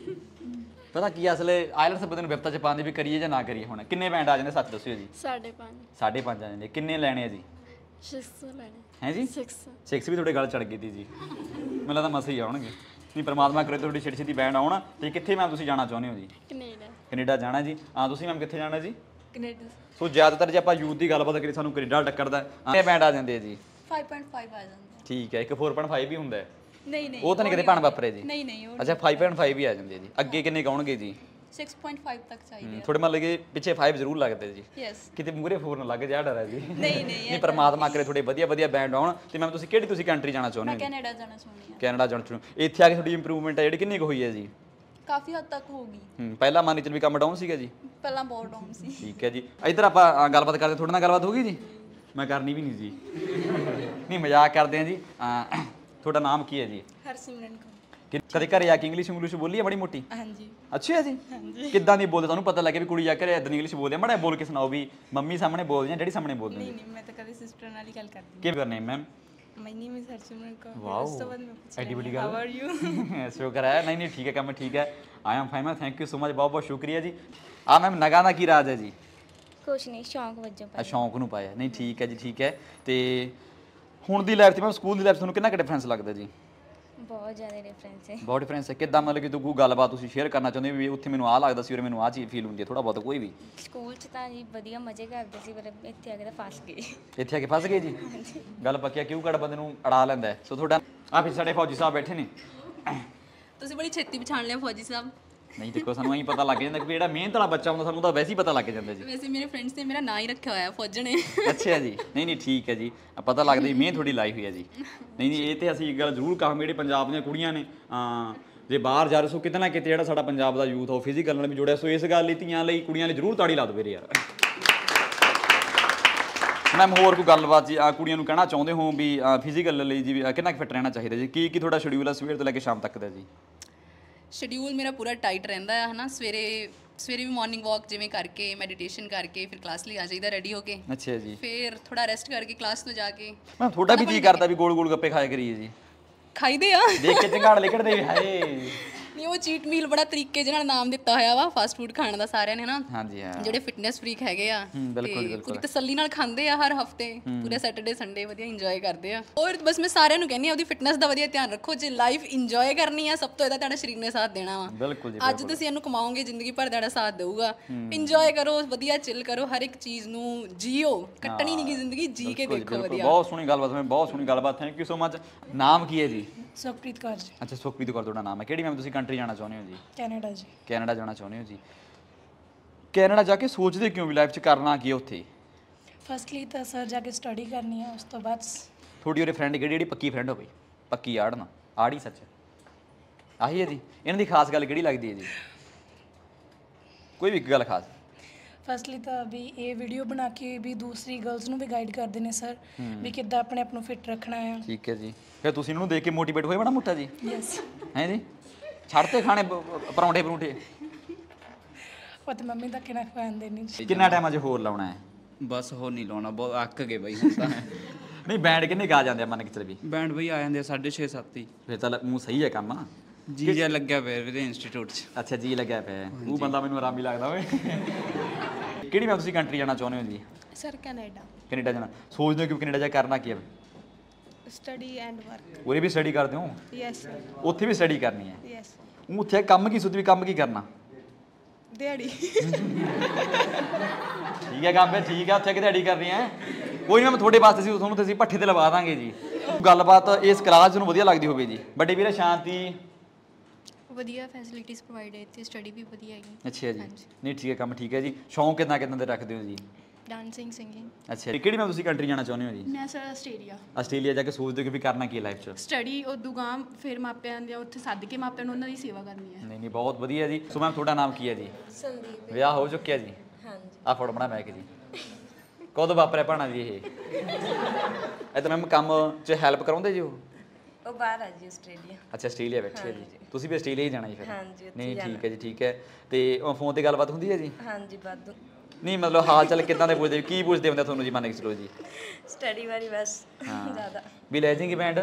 ਪਤਾ ਕੀ ਅਸਲੇ ਆਇਲਸ ਬੰਦੇ ਨੂੰ ਵਿਪਤਾ ਚ ਪਾਉਂਦੇ ਵੀ ਕਰੀਏ ਜਾਂ ਨਾ ਕਰੀਏ। ਹੁਣ ਕਿੰਨੇ ਬੈਂਡ ਆ ਜਾਂਦੇ ਸੱਚ ਦੱਸਿਓ ਜੀ? 5.5। 5.5 ਆ ਜਾਂਦੇ। ਕਿੰਨੇ ਲੈਣੇ ਆ ਜੀ? 6 ਲੈਣੇ। ਹੈ ਜੀ? 6 ਵੀ ਤੁਹਾਡੇ ਗੱਲ ਚੜ ਗਈ ਤੀ ਜੀ। ਮੈਨੂੰ ਲੱਗਦਾ ਮਸੇ ਹੀ ਆਉਣਗੇ। ਨਹੀਂ ਪਰਮਾਤਮਾ ਕਰੇ ਤੁਹਾਡੀ ਛੇਤੀ ਛੇਤੀ ਬੈਂਡ ਆਉਣ। ਤੇ ਕਿੱਥੇ ਮੈਮ ਤੁਸੀਂ ਜਾਣਾ ਚਾਹੁੰਦੇ ਹੋ ਜੀ? ਕੈਨੇਡਾ। ਕੈਨੇਡਾ ਜਾਣਾ ਜੀ। ਹਾਂ ਤੁਸੀਂ ਮੈਮ ਕਿੱਥੇ ਜਾਣਾ ਜੀ? ਕੈਨੇਡਾ। ਸੋ ਜ਼ਿਆਦਾਤਰ ਜੇ ਆਪਾਂ ਯੂਥ ਦੀ ਗੱਲਬਾਤ ਕਰੀਏ ਸਾਨੂੰ ਕੈਨੇਡਾ ਟੱਕਰਦਾ। ਕਿੰਨੇ ਬੈਂਡ ਆ ਜਾਂਦੇ ਆ ਜੀ? 5.5 ਆ ਜਾਂਦੇ। ਠੀਕ ਹੈ। ਇੱਕ 4.5 ਵੀ ਹੁੰਦਾ ਹੈ? ਨਹੀਂ ਉਹ ਤਾਂ ਨਹੀਂ ਕਦੇ ਭਾਣ ਵਾਪਰੇ ਜੀ? ਨਹੀਂ ਅੱਛਾ 5.5 ਵੀ ਆ ਜਾਂਦੇ ਆ ਜੀ। ਅੱਗੇ ਕਿੰਨੇ ਗਾਉਣਗੇ ਜੀ? 6.5 ਤੱਕ ਚਾਹੀਦੇ। ਥੋੜੇ ਮੰਨ ਲਗੇ ਪਿੱਛੇ 5 ਜ਼ਰੂਰ ਲੱਗਦੇ ਜੀ। ਯੈਸ। ਕਿਤੇ ਮੂਰੇ 4 ਨਾ ਲੱਗ ਜਾ ਡਰ ਹੈ ਜੀ। ਨਹੀਂ ਨਹੀਂ ਪਰਮਾਤਮਾ ਕਰੇ ਥੋੜੇ ਵਧੀਆ ਵਧੀਆ ਬੈਂਡ ਆਉਣ। ਤੇ ਮੈਮ ਤੁਸੀਂ ਕਿਹੜੀ ਕੰਟਰੀ ਜਾਣਾ ਚਾਹੁੰਦੇ ਹੋ? ਕੈਨੇਡਾ ਜਾਣਾ ਚਾਹੁੰਦੀ ਹਾਂ। ਕੈਨੇਡਾ ਜਾਣਾ ਚਾਹੁੰਦੇ। ਇੱਥੇ ਆ ਕੇ ਤੁਹਾਡੀ ਇੰਪਰੂਵਮੈਂਟ ਹੈ ਜਿਹੜੀ ਕਿੰਨੀ ਕੁ ਹੋਈ ਹੈ ਜੀ? ਕਾਫੀ ਹੱਦ ਤੱਕ ਹੋ ਗਈ। ਪਹਿਲਾਂ ਮੰਨ ਚੱਲ ਵੀ ਕੰਮ ਡਾਊਨ ਸੀਗਾ ਜੀ? ਪਹਿਲਾਂ ਬਹੁਤ ਡਾਊਨ ਸੀ। ਠੀਕ ਹੈ ਜੀ। ਇੱਧਰ ਆਪਾਂ ਗੱਲਬਾਤ ਕਰਦੇ। ਤੁਹਾਡੇ ਨਾਲ ਗੱਲਬਾਤ ਹੋ ਗਈ ਜੀ? ਮੈਂ ਕਰਨੀ ਵੀ ਨਹੀਂ ਜੀ। ਨਹੀਂ ਮਜ਼ਾਕ ਕਰਦੇ ਆ ਜੀ। ਤੁਹਾਡਾ ਨਾਮ ਕੀ ਹੈ ਜੀ? ਹਰਸਿਮਰਨ ਕੌਰ। ਕਦੇ ਘਰੇ ਆ ਕੇ ਇੰਗਲਿਸ਼ ਬੋਲੀ ਹੈ ਮਾੜੀ ਮੋਟੀ? ਹਾਂਜੀ। ਅੱਛਾ ਹੈ ਜੀ। ਕਿੱਦਾਂ ਦੀ ਬੋਲਦੇ? ਤੁਹਾਨੂੰ ਪਤਾ ਲੱਗੇ ਵੀ ਕੁੜੀ ਆ ਘਰੇ ਇਦਾਂ ਇੰਗਲਿਸ਼ ਬੋਲਦੇ ਆ? ਮਾੜਾ ਬੋਲ ਕੇ ਸੁਣਾਓ ਵੀ ਮੰਮੀ ਸਾਹਮਣੇ ਬੋਲਦੇ ਆ, ਡੈਡੀ ਸਾਹਮਣੇ ਬੋਲਦੇ ਨਹੀਂ ਮੈਂ ਤਾਂ ਕਦੇ ਸਿਸਟਰ ਨਾਲ ਹੀ ਗੱਲ ਕਰਦੀ। ਕੀ ਕਰਨੇ ma'am? My name is Harsimran Kaur. Wow. ਉਸ ਤੋਂ ਬਾਅਦ ਮੈਂ ਪੁੱਛਿਆ ਐਡੀ ਵੱਡੀ ਗੱਲ। How are you? ਸ਼ੁਕਰ ਹੈ। ਨਹੀਂ ਠੀਕ ਹੈ ਕੰਮ, ਠੀਕ ਹੈ। I am fine ma'am, thank you so much, ਬਹੁਤ ਬਹੁਤ ਸ਼ੁਕਰੀਆ ਜੀ। ਆ ਮੈਮ ਨਗਾਂ ਦਾ ਕੀ ਰਾਜ ਹੈ ਜੀ? ਕੁਛ ਨਹੀਂ, ਸ਼ੌਂਕ ਵਜੋਂ ਆ ਸ਼ੌਂਕ ਨੂੰ ਪਾਇਆ। ਨਹੀਂ ਠੀਕ ਹੈ ਜੀ, ਠੀਕ ਹੈ। ਤੇ ਹੁਣ ਦੀ ਲਾਈਫ ਤੇ ਮੈਮ ਸਕੂਲ ਦੀ ਲਾਈਫ ਤੁਹਾਨੂੰ ਕਿੰਨਾ ਕੁ ਡਿਫਰੈਂਸ ਲੱਗਦਾ ਜੀ? ਬਹੁਤ ਜ਼ਿਆਦਾ ਡਿਫਰੈਂਸ ਹੈ। ਬਹੁਤ ਡਿਫਰੈਂਸ ਹੈ। ਕਿੱਦਾਂ ਮਤਲਬ ਕਿ ਕੋਈ ਗੱਲਬਾਤ ਤੁਸੀਂ ਸ਼ੇਅਰ ਕਰਨਾ ਚਾਹੁੰਦੇ ਵੀ ਉੱਥੇ ਮੈਨੂੰ ਆਹ ਲੱਗਦਾ ਸੀ ਔਰ ਮੈਨੂੰ ਆਹ ਚੀਜ਼ ਫੀਲ ਹੁੰਦੀ ਹੈ ਥੋੜਾ ਬਹੁਤ ਕੋਈ ਵੀ? ਸਕੂਲ 'ਚ ਤਾਂ ਜੀ ਵਧੀਆ ਮਜ਼ੇ ਕਰਦੇ ਸੀ, ਪਰ ਇੱਥੇ ਆ ਕੇ ਤਾਂ ਫਸ ਗਏ। ਇੱਥੇ ਆ ਕੇ ਫਸ ਗਏ ਜੀ? ਗੱਲ ਪੱਕੀ ਆ। ਕਿਉਂ ਕਾਰਡ ਬੰਦੇ ਨੂੰ ਅੜਾ ਲੈਂਦਾ ਹੈ। ਸੋ ਤੁਹਾਡਾ ਆ ਫਿਰ ਸਾਡੇ ਫੌਜੀ ਸਾਹਿਬ ਬੈਠੇ ਨੇ। ਤੁਸੀਂ ਬੜੀ ਛੇਤੀ ਪਛਾਣ ਲਿਆ ਫੌਜੀ ਸਾਹਿਬ। ਨਹੀਂ ਦੇਖੋ ਸਾਨੂੰ ਐਂ ਪਤਾ ਲੱਗ ਜਾਂਦਾ ਕਿ ਜਿਹੜਾ ਮਿਹਨਤ ਵਾਲਾ ਬੱਚਾ ਹੁੰਦਾ ਸਾਨੂੰ ਤਾਂ ਵੈਸੇ ਹੀ ਪਤਾ ਲੱਗ ਜਾਂਦਾ ਜੀ। ਵੈਸੇ ਮੇਰੇ ਫਰੈਂਡਸ ਨੇ ਮੇਰਾ ਨਾਂ ਹੀ ਰੱਖਿਆ ਹੋਇਆ ਫੌਜਣੇ। ਅੱਛਾ ਜੀ। ਨਹੀਂ ਠੀਕ ਹੈ ਜੀ। ਪਤਾ ਲੱਗਦਾ ਜੀ ਮਿਹਨਤ ਤੁਹਾਡੀ ਲਾਈ ਹੋਈ ਹੈ ਜੀ। ਨਹੀਂ ਇਹ ਤੇ ਅਸੀਂ ਇੱਕ ਗੱਲ ਜ਼ਰੂਰ ਕਹਾਂਗੇ ਜਿਹੜੇ ਪੰਜਾਬ ਦੀਆਂ ਕੁੜੀਆਂ ਨੇ ਜੇ ਬਾਹਰ ਜਾ ਰਹੇ ਸੋ ਕਿਤੇ ਨਾ ਕਿਤੇ ਜਿਹੜਾ ਸਾਡਾ ਪੰਜਾਬ ਦਾ ਯੂਥ ਉਹ ਫਿਜ਼ੀਕਲ ਨਾਲ ਵੀ ਜੁੜਿਆ। ਸੋ ਇਸ ਗੱਲ ਲਈ ਧੀਆਂ ਲਈ ਕੁੜੀਆਂ ਲਈ ਜ਼ਰੂਰ ਤਾੜੀ ਲਾ ਦਿਓ ਵੀਰੇ ਯਾਰ। ਮੈਮ ਹੋਰ ਕੋਈ ਗੱਲਬਾਤ ਜੀ ਕੁੜੀਆਂ ਨੂੰ ਕਹਿਣਾ ਚਾਹੁੰਦੇ ਹੋ ਵੀ ਫਿਜ਼ੀਕਲ ਲਈ ਜੀ ਕਿੰਨਾ ਕੁ ਫਿੱਟ ਰਹਿਣਾ ਚਾਹੀਦਾ ਜੀ ਕੀ ਤੁਹਾਡਾ ਸ਼ਡਿਊਲ ਹੈ ਸਵੇਰ ਤੋਂ ਲੈ ਕੇ ਸ਼ਾਮ ਤੱਕ ਦਾ ਜੀ? ਸ਼ਡਿਊਲ ਮੇਰਾ ਪੂਰਾ ਟਾਈਟ ਰਹਿੰਦਾ ਹੈ ਹਨਾ। ਸਵੇਰੇ ਵੀ ਮਾਰਨਿੰਗ ਵਾਕ ਜਿਵੇਂ ਕਰਕੇ ਮੈਡੀਟੇਸ਼ਨ ਕਰਕੇ ਫਿਰ ਕਲਾਸ ਲਈ ਆ ਜਾਈਦਾ ਰੈਡੀ ਹੋ ਕੇ। ਅੱਛਾ ਜੀ। ਫਿਰ ਥੋੜਾ ਰੈਸਟ ਕਰਕੇ ਕਲਾਸ ਤੋਂ ਜਾ ਕੇ ਮੈਮ ਤੁਹਾਡਾ ਵੀ ਜੀ ਕਰਦਾ ਵੀ ਗੋਲ ਗੱਪੇ ਖਾਇਆ ਕਰੀਏ ਜੀ? ਖਾਈਦੇ ਆ। ਦੇਖ ਕੇ ਚੰਗਾੜ ਲਿਕੜਦੇ ਵੀ ਹਾਏ। ਨਹੀਂ ਉਹ ਚੀਟ ਮੀਲ ਬੜਾ ਤਰੀਕੇ ਜਿਹੇ ਨਾਲ ਨਾਮ ਦਿੱਤਾ ਹੋਇਆ ਵਾ ਫਾਸਟ ਫੂਡ ਖਾਣ ਦਾ ਸਾਰਿਆਂ ਨੇ ਨਾ। ਹਾਂਜੀ ਹਾਂ। ਜਿਹੜੇ ਫਿਟਨੈਸ ਫਰੀਕ ਹੈਗੇ ਆ ਬਿਲਕੁਲ ਪੂਰੀ ਤਸੱਲੀ ਨਾਲ ਖਾਂਦੇ ਆ ਹਰ ਹਫਤੇ ਪੂਰੇ ਸੈਟਰਡੇ ਸੰਡੇ ਵਧੀਆ ਇੰਜੋਏ ਕਰਦੇ ਆ। ਔਰ ਬਸ ਮੈਂ ਸਾਰਿਆਂ ਨੂੰ ਕਹਿੰਦੀ ਆ ਉਹਦੀ ਫਿਟਨੈਸ ਦਾ ਵਧੀਆ ਧਿਆਨ ਰੱਖੋ। ਜੇ ਲਾਈਫ ਇੰਜੋਏ ਕਰਨੀ ਆ ਸਭ ਤੋਂ ਇਹਦਾ ਤੁਹਾਡਾ ਸਰੀਰ ਨੇ ਸਾਥ ਦੇਣਾ ਵਾ। ਬਿਲਕੁਲ ਜੀ। ਅੱਜ ਤੁਸੀਂ ਇਹਨੂੰ ਕਮਾਓਗੇ ਜ਼ਿੰਦਗੀ ਭਰ ਤੁਹਾਡਾ ਸਾਥ ਦੇਊਗਾ। ਇੰਜੋਏ ਕਰੋ ਵਧੀਆ ਚਿਲ ਕਰੋ ਹਰ ਇੱਕ ਚੀਜ਼ ਨੂੰ ਜੀਓ ਕੱਟਣੀ ਨਹੀਂ ਗੀ ਜ਼ਿੰਦਗੀ ਜੀ ਕੇ ਦੇਖੋ ਵਧੀਆ। ਬਹੁਤ ਸੋਹਣੀ ਗੱਲਬਾਤ ਮੈਂ ਬਹੁਤ ਸੋਹਣੀ ਗੱਲਬਾਤ ਥੈਂਕ ਯੂ ਸੋ ਮਚ। ਨਾਮ ਕੀ ਹੈ ਜੀ? ਸੁਖਪ੍ਰੀਤ ਕੌਰ ਜੀ। ਅੱਛਾ ਸੁਖਪ੍ਰੀਤ ਕੌਰ ਤੁਹਾਡਾ ਨਾਮ ਹੈ। ਕਿਹੜੀ ਮੈਮ ਤੁਸੀਂ ਕੰਟਰੀ ਜਾਣਾ ਚਾਹੁੰਦੇ ਹੋ ਜੀ? ਕੈਨੇਡਾ ਜੀ। ਕੈਨੇਡਾ ਜਾਣਾ ਚਾਹੁੰਦੇ ਹੋ ਜੀ। ਕੈਨੇਡਾ ਜਾ ਕੇ ਸੋਚਦੇ ਕਿਉਂ ਵੀ ਲਾਈਫ 'ਚ ਕਰਨਾ ਕੀ ਉੱਥੇ? ਫਸਟਲੀ ਤਾਂ ਸਰ ਜਾ ਕੇ ਸਟੱਡੀ ਕਰਨੀ ਆ ਉਸ ਤੋਂ ਬਾਅਦ ਤੁਹਾਡੀ ਉਹਦੇ ਫਰੈਂਡ ਜਿਹੜੀ ਪੱਕੀ ਫਰੈਂਡ ਹੋਵੇ ਪੱਕੀ ਆੜਨਾ ਆੜੀ ਸੱਚ ਆਹੀ ਹੈ ਜੀ। ਇਹਨਾਂ ਦੀ ਖਾਸ ਗੱਲ ਕਿਹੜੀ ਲੱਗਦੀ ਹੈ ਜੀ? ਕੋਈ ਵੀ ਇੱਕ ਗੱਲ ਖਾਸ? ਫਸਟਲੀ ਤਾਂ ਵੀ ਇਹ ਵੀਡੀਓ ਬਣਾ ਕੇ ਵੀ ਦੂਸਰੀ ਗਰਲਸ ਨੂੰ ਵੀ ਗਾਈਡ ਕਰਦੇ ਨੇ ਸਰ ਵੀ ਕਿੱਦਾਂ ਆਪਣੇ ਆਪ ਨੂੰ ਫਿੱਟ ਰੱਖਣਾ ਆ। ਠੀਕ ਹੈ ਜੀ। ਫਿਰ ਤੁਸੀਂ ਇਹਨਾਂ ਨੂੰ ਦੇਖ ਕੇ ਮੋਟੀਵੇਟ ਹੋਏ ਬੜਾ ਮੋਟਾ ਜੀ? ਯੈਸ। ਹੈ ਜੀ। ਛੱਡਤੇ ਖਾਣੇ ਪਰੌਂਠੇ ਪਰੌਂਠੇ? ਉਹ ਤਾਂ ਮੰਮੀ ਦਾ ਕਿਨਾ ਖਵਾਉਂਦੇ ਨਹੀਂ। ਕਿੰਨਾ ਟਾਈਮ ਅਜੇ ਹੋਰ ਲਾਉਣਾ ਹੈ? ਬਸ ਹੋਰ ਨਹੀਂ ਲਾਉਣਾ ਬਹੁਤ ਅੱਕ ਗਏ ਬਈ ਹੁਣ ਤਾਂ। ਨਹੀਂ ਬੈਂਡ ਕਿੰਨੇ ਗਾ ਜਾਂਦੇ ਆ ਮੰਨ ਕੇ ਚੱਲ ਵੀ? ਬੈਂਡ ਬਈ ਆ ਜਾਂਦੇ 6:30 7 ਹੀ। ਫਿਰ ਤਾਂ ਮੂੰਹ ਸਹੀ ਹੈ ਕੰਮ। ਜੀ ਜਿਹਾ ਲੱਗਿਆ ਪਿਆ ਵੀਰੇ ਇੰਸਟੀਚਿਊਟ 'ਚ। ਅੱਛਾ ਜੀ ਲੱਗਿਆ ਪਿਆ ਉਹ ਬੰਦਾ ਮੈਨੂੰ ਆਰਾਮ ਹੀ ਲੱਗਦਾ ਓਏ। ਕਿਹੜੀ ਮੈਂ ਤੁਸੀਂ ਕੰਟਰੀ ਜਾਣਾ ਚਾਹੁੰਦੇ ਹੋ ਜੀ? Sir Canada. ਕੈਨੇਡਾ ਜਾਣਾ ਸੋਚਦੇ ਹੋ ਕਿ ਕੈਨੇਡਾ ਜਾ ਕੇ ਕਰਨਾ ਕੀ ਹੈ? Study and work. ਉਰੇ ਵੀ ਸਟੱਡੀ ਕਰਦੇ ਹੋ? ਯੈਸ। ਉੱਥੇ ਵੀ ਸਟੱਡੀ ਕਰਨੀ ਹੈ? ਯੈਸ। ਉੱਥੇ ਕੰਮ ਕੀ ਸੋਚਦੇ ਵੀ ਕੰਮ ਕੀ ਕਰਨਾ? ਦਿਹਾੜੀ। ਠੀਕ ਹੈ ਕੰਮ ਹੈ ਠੀਕ ਹੈ ਉੱਥੇ ਕਿ ਦਿਹਾੜੀ ਕਰਨੀ ਹੈ ਕੋਈ ਨਾ ਮੈਂ ਤੁਹਾਡੇ ਵਾਸਤੇ ਸੀ ਤੁਹਾਨੂੰ ਤੇ ਅਸੀਂ ਪੱਠੇ ਤੇ ਲਵਾ ਦਾਂਗੇ ਜੀ। ਗੱਲਬਾਤ ਇਸ ਕਲਾਸ ਨੂੰ ਵਧੀਆ ਲੱਗਦੀ ਹੋਵੇ ਜੀ? ਵੱਡੇ ਵੀਰੇ ਸ਼ਾਂਤੀ ਵਧੀਆ ਫੈਸਿਲਿਟੀਜ਼ ਪ੍ਰੋਵਾਈਡ ਹੈ ਇੱਥੇ ਸਟੱਡੀ ਵੀ ਵਧੀਆ ਹੈਗੀ। ਅੱਛਾ ਜੀ। ਨਹੀਂ ਠੀਕ ਹੈ ਕੰਮ ਠੀਕ ਹੈ ਜੀ। ਸ਼ੌਂਕ ਕਿੰਨਾ ਦੇ ਰੱਖਦੇ ਹੋ ਜੀ? Dancing singing. ਅੱਛਾ ਜੀ। ਕਿਹੜੀ ਮੈਂ ਤੁਸੀਂ ਕੰਟਰੀ ਜਾਣਾ ਚਾਹੁੰਦੇ ਹੋ ਜੀ? ਮੈਂ ਸਰ ਆਸਟ੍ਰੇਲੀਆ। ਆਸਟ੍ਰੇਲੀਆ ਜਾ ਕੇ ਸੋਚਦੇ ਹੋ ਕਿ ਵੀ ਕਰਨਾ ਕੀ ਹੈ ਲਾਈਫ 'ਚ? ਸਟੱਡੀ ਉਦੋਂ ਗਾਂ ਫਿਰ ਮਾਪਿਆਂ ਦੇ ਉੱਥੇ ਸੱਦ ਕੇ ਮਾਪਿਆਂ ਨੂੰ ਉਹਨਾਂ ਦੀ ਸੇਵਾ ਕਰਨੀ ਹੈ। ਨਹੀਂ ਬਹੁਤ ਵਧੀਆ ਜੀ। ਸੋ ਮੈਮ ਤੁਹਾਡਾ ਨਾਮ ਕੀ ਹੈ ਜੀ? ਸੰਦੀਪ। ਵਿਆਹ ਹੋ ਚੁੱਕਿਆ ਜੀ? ਹਾਂਜੀ। ਆ ਫੋਟੋ ਬਣਾ ਮੈਂ ਕਿ ਜੀ ਕਦੋਂ ਵਾਪਰਿਆ ਭਾਣਾ ਜੀ ਇਹ? ਇਹ ਤਾਂ ਮੈਮ ਕੰਮ 'ਚ ਹੈਲਪ ਕਰਾਉਂਦੇ ਜੀ ਉਹ ਬਾਹਰ ਆ ਜੀ ਆਸਟ੍ਰੇਲੀਆ। ਅੱਛਾ ਆਸਟ੍ਰੇਲੀਆ ਬੈਠੇ ਜੀ ਤੁਸੀਂ ਵੀ ਆਸਟ੍ਰੇਲੀਆ ਹੀ ਜਾਣਾ ਜੀ ਫਿਰ? ਹਾਂਜੀ ਨਹੀਂ ਠੀਕ ਹੈ ਜੀ ਠੀਕ ਹੈ। ਤੇ ਫੋਨ ਤੇ ਗੱਲਬਾਤ ਹੁੰਦੀ ਹੈ ਜੀ? ਹਾਂਜੀ ਵਾਧੂ। ਨਹੀਂ ਮਤਲਬ ਹਾਲ ਚਾਲ ਕਿੱਦਾਂ ਦੇ ਪੁੱਛਦੇ ਕੀ ਪੁੱਛਦੇ ਹੁੰਦੇ ਤੁਹਾਨੂੰ ਜੀ ਮੰਨ ਕੇ ਚਲੋ ਜੀ? ਸਟੱਡੀ ਵਾਲੀ ਬਸ ਜ਼ਿਆਦਾ। ਵੀ ਲੈ ਜਾਏਂਗੇ ਬੈਂਡ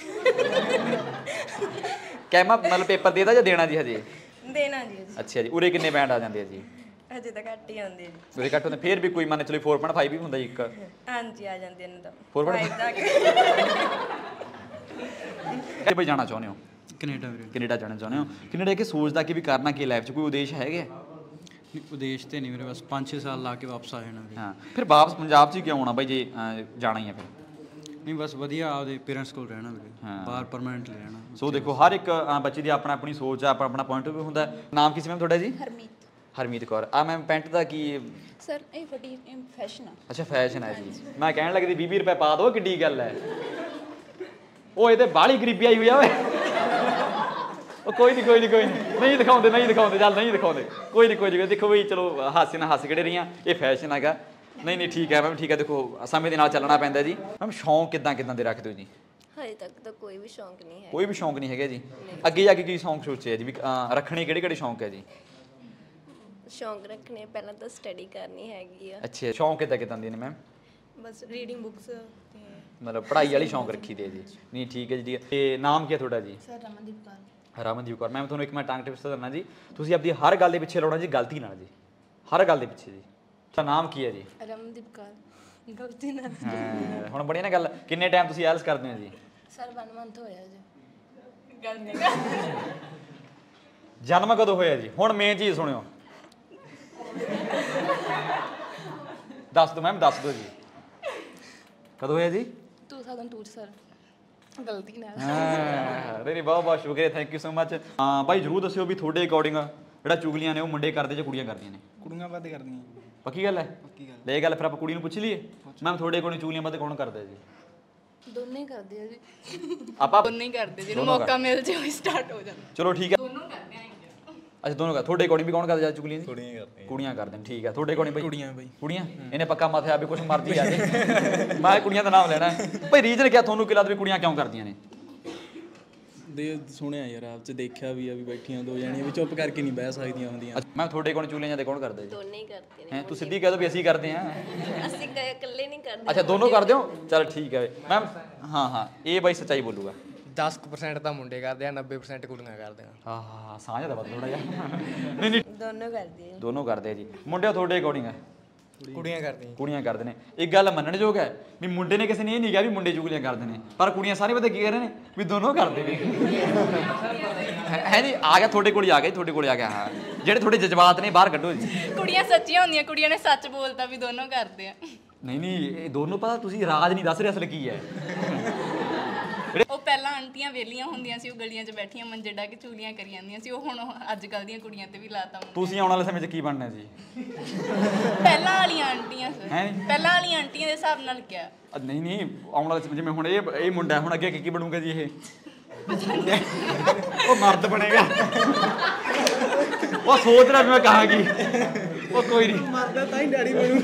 ਕਹਿਮਾ ਮਤਲਬ ਪੇਪਰ ਦੇਦਾ ਜਾਂ ਦੇਣਾ ਜੀ ਹਜੇ? ਦੇਣਾ ਜੀ। ਅੱਛਾ ਜੀ। ਉਰੇ ਕਿੰਨੇ ਬੈਂਡ ਆ ਜਾਂਦੇ ਆ ਜੀ? ਹਜੇ ਤਾਂ ਘੱਟ ਹੀ ਆਉਂਦੇ ਜੀ। ਉਰੇ ਘੱਟ ਹੁੰਦੇ ਫਿਰ ਵੀ ਕੋਈ ਮੰਨ ਚਲੋ 4.5 ਵੀ ਹੁੰਦਾ ਜੀ ਇੱਕ? ਹਾਂਜੀ ਆ ਜਾਂਦੇ ਇਹਨਾਂ ਦਾ 4.5 ਕਿ ਬਈ ਜਾਣਾ ਚਾਹੁੰਦੇ ਹੋ? ਕੈਨੇਡਾ ਵੀਰੇ। ਕੈਨੇਡਾ ਜਾਣਾ ਚਾਹੁੰਦੇ ਹੋ? ਕੈਨੇਡਾ ਕਿ ਸੋਚਦਾ ਕਿ ਵੀ ਕਰਨਾ ਕੀ ਲਾਈਫ 'ਚ ਕੋਈ ਉਦੇਸ਼ ਹੈਗੇ? ਉਦੇਸ਼ ਤੇ ਨਹੀਂ ਵੀਰੇ ਬਸ 5-6 ਸਾਲ ਲਾ ਕੇ ਵਾਪਸ ਆ ਜਾਣਾ ਵੀਰੇ। ਹਾਂ ਫਿਰ ਵਾਪਸ ਪੰਜਾਬ 'ਚ ਹੀ ਕਿਉਂ ਆਉਣਾ ਬਾਈ ਜੇ ਜਾਣਾ ਹੀ ਆ ਫਿਰ? ਨਹੀਂ ਬਸ ਵਧੀਆ ਆਪਦੇ ਪੇਰੈਂਟਸ ਕੋਲ ਰਹਿਣਾ ਵੀਰੇ ਬਾਹਰ ਪਰਮਾਨੈਂਟਲੀ ਰਹਿਣਾ। ਸੋ ਦੇਖੋ ਹਰ ਇੱਕ ਬੱਚੇ ਦੀ ਆਪਣਾ ਆਪਣੀ ਸੋਚ ਆ ਆਪਣਾ ਆਪਣਾ ਪੁਆਇੰਟ ਆਫ ਵਿਊ ਹੁੰਦਾ। ਨਾਮ ਕੀ ਸੀ ਮੈਮ ਤੁਹਾਡਾ ਜੀ? ਹਰਮੀਤ। ਹਰਮੀਤ ਕੌਰ। ਆ ਮੈਮ ਪੈਂਟ ਦਾ ਕੀ? ਸਰ ਇਹ ਵੱਡੀ ਫੈਸ਼ਨ ਆ। ਅੱਛਾ ਫੈਸ਼ਨ ਹੈ ਜੀ। ਮੈਂ ਕਹਿਣ ਲੱਗਦੀ 20 ਰੁਪਏ ਪਾ ਦੋ ਕਿੱਡੀ ਗੱਲ ਹੈ ਉਹ ਇਹ ਤੇ ਬਾਹਲੀ ਗਰੀਬੀ ਆਈ ਹੋਈ ਆ ਓਏ। ਉਹ ਕੋਈ ਨਹੀਂ ਨਹੀਂ ਦਿਖਾਉਂਦੇ ਚੱਲ ਨਹੀਂ ਦਿਖਾਉਂਦੇ ਕੋਈ ਨਹੀਂ ਦੇਖੋ ਬਈ ਚਲੋ ਹਾਸੇ ਨਾਲ ਹੱਸ ਕਿਹੜੇ ਰਹੀਆਂ ਇਹ ਫੈਸ਼ਨ ਹੈਗਾ। ਨਹੀਂ ਠੀਕ ਹੈ ਮੈਮ ਠੀਕ ਹੈ। ਦੇਖੋ ਸਮੇਂ ਦੇ ਨਾਲ ਚੱਲਣਾ ਪੈਂਦਾ ਜੀ। ਮੈਮ ਸ਼ੌਂਕ ਕਿੱਦਾਂ ਦੇ ਰੱਖਦੇ ਹੋ ਜੀ? ਹਜੇ ਤੱਕ ਤਾਂ ਕੋਈ ਵੀ ਸ਼ੌਂਕ ਨਹੀਂ ਹੈ। ਕੋਈ ਵੀ ਸ਼ੌਂਕ ਨਹੀਂ ਹੈਗਾ ਜੀ? ਅੱਗੇ ਜਾ ਕੇ ਕੀ ਸ਼ੌਂਕ ਸੋਚਿਆ ਜੀ ਵੀ ਰੱਖਣੇ ਕਿਹੜੇ ਸ਼ੌਂਕ ਹੈ ਜੀ? ਸ਼ੌਂਕ ਰੱਖਣੇ ਪਹਿਲਾਂ ਤਾਂ ਸਟੱਡੀ ਕਰਨੀ ਹੈਗੀ ਆ। ਅੱਛਾ ਸ਼ੌਂਕ ਕਿੱਦਾਂ ਦੇ ਨੇ ਮੈਮ? ਬਸ ਰੀਡਿੰਗ ਬੁੱਕਸ ਤੇ ਮਤਲਬ ਪੜ੍ਹਾਈ ਵਾਲੀ ਸ਼ੌਂਕ ਰੱਖੀ ਦੇ ਜੀ? ਨਹੀਂ ਠੀਕ ਹੈ ਜੀ ਠੀਕ ਹੈ। ਤੇ ਨਾਮ ਕੀ ਹੈ ਤੁਹਾਡਾ ਜੀ? ਸਰ ਰਮਨਦੀਪ ਕੌਰ। ਰਮਨਦੀਪ ਕੌਰ। ਮੈਮ ਤੁਹਾਨੂੰ ਇੱਕ ਮੈਂ ਟੰਗ ਟਿਪਸ ਕਰਨਾ ਜੀ। ਤੁਸੀਂ ਆਪਦੀ ਹਰ ਗੱਲ ਦੇ ਪਿੱਛੇ ਲਾਉਣਾ ਜੀ ਗਲਤੀ ਨਾਲ ਜੀ ਹਰ ਗੱਲ ਦੇ ਪਿੱਛੇ ਜੀ। ਤਾਂ ਨਾਮ ਕੀ ਹੈ ਜੀ? ਰਮਨਦੀਪ ਕੌਰ। ਗਲਤੀ ਨਾਲ। ਹੁਣ ਬੜੀ ਨਾ ਗੱਲ ਕਿੰਨੇ ਟਾਈਮ ਤੁਸੀਂ ਆਇਲਸ ਕਰਦੇ ਹੋ ਜੀ? ਸਰ 1 ਮੰਥ ਹੋਇਆ ਜੀ। ਗੱਲ ਨਹੀਂ ਜਨਮ ਕਦੋਂ ਹੋਇਆ ਜੀ? ਹੁਣ ਮੇਨ ਚੀਜ਼ ਸੁਣਿਓ। ਦੱਸ ਦਿਓ ਮੈਮ ਦੱਸ ਦਿਓ ਜੀ ਕਦੋਂ ਹੋਇਆ ਜੀ? 2002 ਸਰ ਗਲਤੀ ਨਾਲ। ਨਹੀਂ ਬਹੁਤ ਸ਼ੁਕਰੀਆ ਥੈਂਕ ਯੂ ਸੋ ਮਚ। ਹਾਂ ਬਾਈ ਜਰੂਰ ਦੱਸਿਓ ਵੀ ਤੁਹਾਡੇ ਅਕੋਰਡਿੰਗ ਜਿਹੜਾ ਚੁਗਲੀਆਂ ਨੇ ਉਹ ਮੁੰਡੇ ਕਰਦੇ ਜਾਂ ਕੁੜੀਆਂ ਕਰਦੀਆਂ ਨੇ? ਕੁੜੀਆਂ ਵੱਧ ਕਰਦੀਆਂ। ਪੱਕੀ ਗੱਲ ਹੈ? ਲੈ ਇਹ ਗੱਲ ਫਿਰ ਆਪਾਂ ਕੁੜੀ ਨੂੰ ਪੁੱਛ ਲਈਏ ਮੈਮ ਤੁਹਾਡੇ ਕੋਲ ਚੁਗਲੀਆਂ ਵੱਧ ਕੌਣ ਕਰਦਾ ਜੀ? ਦੋਨੇ ਕਰਦੇ ਆ ਜੀ। ਆਪਾਂ ਦੋਨੇ ਹੀ ਕਰਦੇ ਜਿਹਨੂੰ ਮੌਕਾ ਮਿਲ ਜੇ ਉਹ ਸਟਾਰਟ ਹੋ ਜਾਂਦਾ। ਚਲੋ ਠੀਕ ਹੈ। ਦੋਨੋਂ ਕਰਦੇ ਆਂ ਅੱਛਾ ਦੋਨੋਂ ਕਰ ਤੁਹਾਡੇ ਅਕੋਰਡਿੰਗ ਵੀ ਕੌਣ ਕਰਦਾ ਜਾ ਚੁਗਲੀਆਂ ਜੀ? ਕੁੜੀਆਂ ਕਰਦੇ ਕੁੜੀਆਂ ਕਰਦੇ ਨੇ, ਠੀਕ ਹੈ। ਤੁਹਾਡੇ ਅਕੋਰਡਿੰਗ ਬਈ? ਕੁੜੀਆਂ ਬਈ। ਕੁੜੀਆਂ ਇਹਨੇ ਪੱਕਾ ਮਾਥਿਆ ਵੀ ਕੁਛ ਮਰਜ਼ੀ ਆ ਜੇ ਮੈਂ ਕੁੜੀਆਂ ਦਾ ਨਾਮ ਲੈਣਾ ਭਾਈ। ਰੀਜਨ ਕਿਆ ਤੁਹਾਨੂੰ ਕੀ ਲੱਗਦਾ ਵੀ ਕੁੜੀਆਂ ਕਿਉਂ ਕਰਦੀਆਂ ਨੇ? ਦੇ ਸੁਣਿਆ ਯਾਰ ਆਪ ਚ ਦੇਖਿਆ ਵੀ ਆ ਵੀ ਬੈਠੀਆਂ ਦੋ ਜਾਣੀਆਂ ਵੀ ਚੁੱਪ ਕਰਕੇ ਨਹੀਂ ਬਹਿ ਸਕਦੀਆਂ ਹੁੰਦੀਆਂ। ਮੈਂ ਤੁਹਾਡੇ ਕੋਲ ਚੁਗਲੀਆਂ ਜਾਂਦੇ ਕੌਣ ਕਰਦਾ ਜੀ? ਦੋਨੇ ਹੀ ਕਰਦੇ ਨੇ ਹੈ ਤੂੰ ਸਿੱਧੀ ਕਹਿ ਦੋ ਵੀ ਅਸੀਂ ਕਰਦੇ ਹਾਂ। ਅਸੀਂ ਇਕੱਲੇ ਨਹੀਂ ਕਰਦੇ। ਅੱਛਾ ਦੋਨੋਂ ਕਰਦੇ ਹੋ, ਚਲ ਠੀਕ ਹੈ ਮੈਮ। ਹਾਂ ਇਹ ਬਾਈ ਸੱਚਾਈ ਬੋਲੂਗਾ। 10% ਤਾਂ ਮੁੰਡੇ ਕਰਦੇ ਆ, 90% ਕੁੜੀਆਂ ਕਰਦੇ ਆ। ਹਾਂ ਸਾਂਝ ਦਾ ਥੋੜਾ ਜਿਹਾ। ਨਹੀਂ ਨਹੀਂ ਦੋਨੋਂ ਕਰਦੇ ਆ। ਦੋਨੋਂ ਕਰਦੇ ਆ ਜੀ। ਮੁੰਡੇ ਤੁਹਾਡੇ ਅਕੋਰਡਿੰਗ ਹੈ? ਕੁੜੀਆਂ ਕਰਦੀਆਂ। ਕੁੜੀਆਂ ਕਰਦੇ ਨੇ। ਇੱਕ ਗੱਲ ਮੰਨਣਯੋਗ ਹੈ ਵੀ ਮੁੰਡੇ ਨੇ ਕਿਸੇ ਨੇ ਇਹ ਨਹੀਂ ਕਿਹਾ ਵੀ ਮੁੰਡੇ ਚੁਗਲੀਆਂ ਕਰਦੇ ਨੇ, ਪਰ ਕੁੜੀਆਂ ਸਾਰੇ ਪਤਾ ਕੀ ਕਰ ਰਹੇ ਨੇ ਵੀ ਦੋਨੋਂ ਕਰਦੇ ਨੇ। ਹੈ ਜੀ ਆ ਗਿਆ ਤੁਹਾਡੇ ਕੋਲ ਹੀ ਆ ਗਿਆ, ਤੁਹਾਡੇ ਕੋਲ ਆ ਗਿਆ। ਹਾਂ ਜਿਹੜੇ ਤੁਹਾਡੇ ਜਜ਼ਬਾਤ ਨੇ ਬਾਹਰ ਕੱਢੋ ਜੀ। ਕੁੜੀਆਂ ਸੱਚੀਆਂ ਹੁੰਦੀਆਂ, ਕੁੜੀਆਂ ਨੇ ਸੱਚ ਬੋਲਤਾ ਵੀ ਦੋਨੋਂ ਕਰਦੇ ਆ। ਨਹੀਂ ਇਹ ਦੋਨੋਂ ਪਤਾ ਤੁਸੀਂ ਰਾਜ ਨਹੀਂ ਦੱਸ ਰਹੇ ਅਸਲ ਕੀ ਹੈ। ਉਹ ਪਹਿਲਾਂ ਆਂਟੀਆਂ ਵੇਲੀਆਂ ਹੁੰਦੀਆਂ ਸੀ, ਉਹ ਗਲੀਆਂ 'ਚ ਬੈਠੀਆਂ ਮੰਜੇ ਡਾ ਕੇ ਚੁਗਲੀਆਂ ਕਰੀ ਜਾਂਦੀਆਂ ਸੀ। ਉਹ ਹੁਣ ਅੱਜ ਕੱਲ੍ਹ ਦੀਆਂ ਕੁੜੀਆਂ ਤੇ ਵੀ ਲਾਤਾ। ਤੁਸੀਂ ਆਉਣ ਵਾਲੇ ਸਮੇਂ 'ਚ ਕੀ ਬਣਨਾ ਜੀ? ਪਹਿਲਾਂ ਵਾਲੀਆਂ ਆਂਟੀਆਂ ਹੈ ਪਹਿਲਾਂ ਵਾਲੀਆਂ ਆਂਟੀਆਂ ਦੇ ਹਿਸਾਬ ਨਾਲ ਕਿਹਾ। ਨਹੀਂ ਆਉਣ ਵਾਲੇ ਸਮੇਂ ਜਿਵੇਂ ਹੁਣ ਇਹ ਮੁੰਡਾ ਹੁਣ ਅੱਗੇ ਕੀ ਬਣੂਗਾ ਜੀ? ਇਹ ਉਹ ਮਰਦ ਬਣੇਗਾ। ਉਹ ਸੋਚ ਰਿਹਾ ਮੈਂ ਕਹਾਂਗੀ ਉਹ ਕੋਈ ਨਹੀਂ ਮਰਦਾ ਤਾਂ ਹੀ ਡੈਡੀ ਬਣੂ।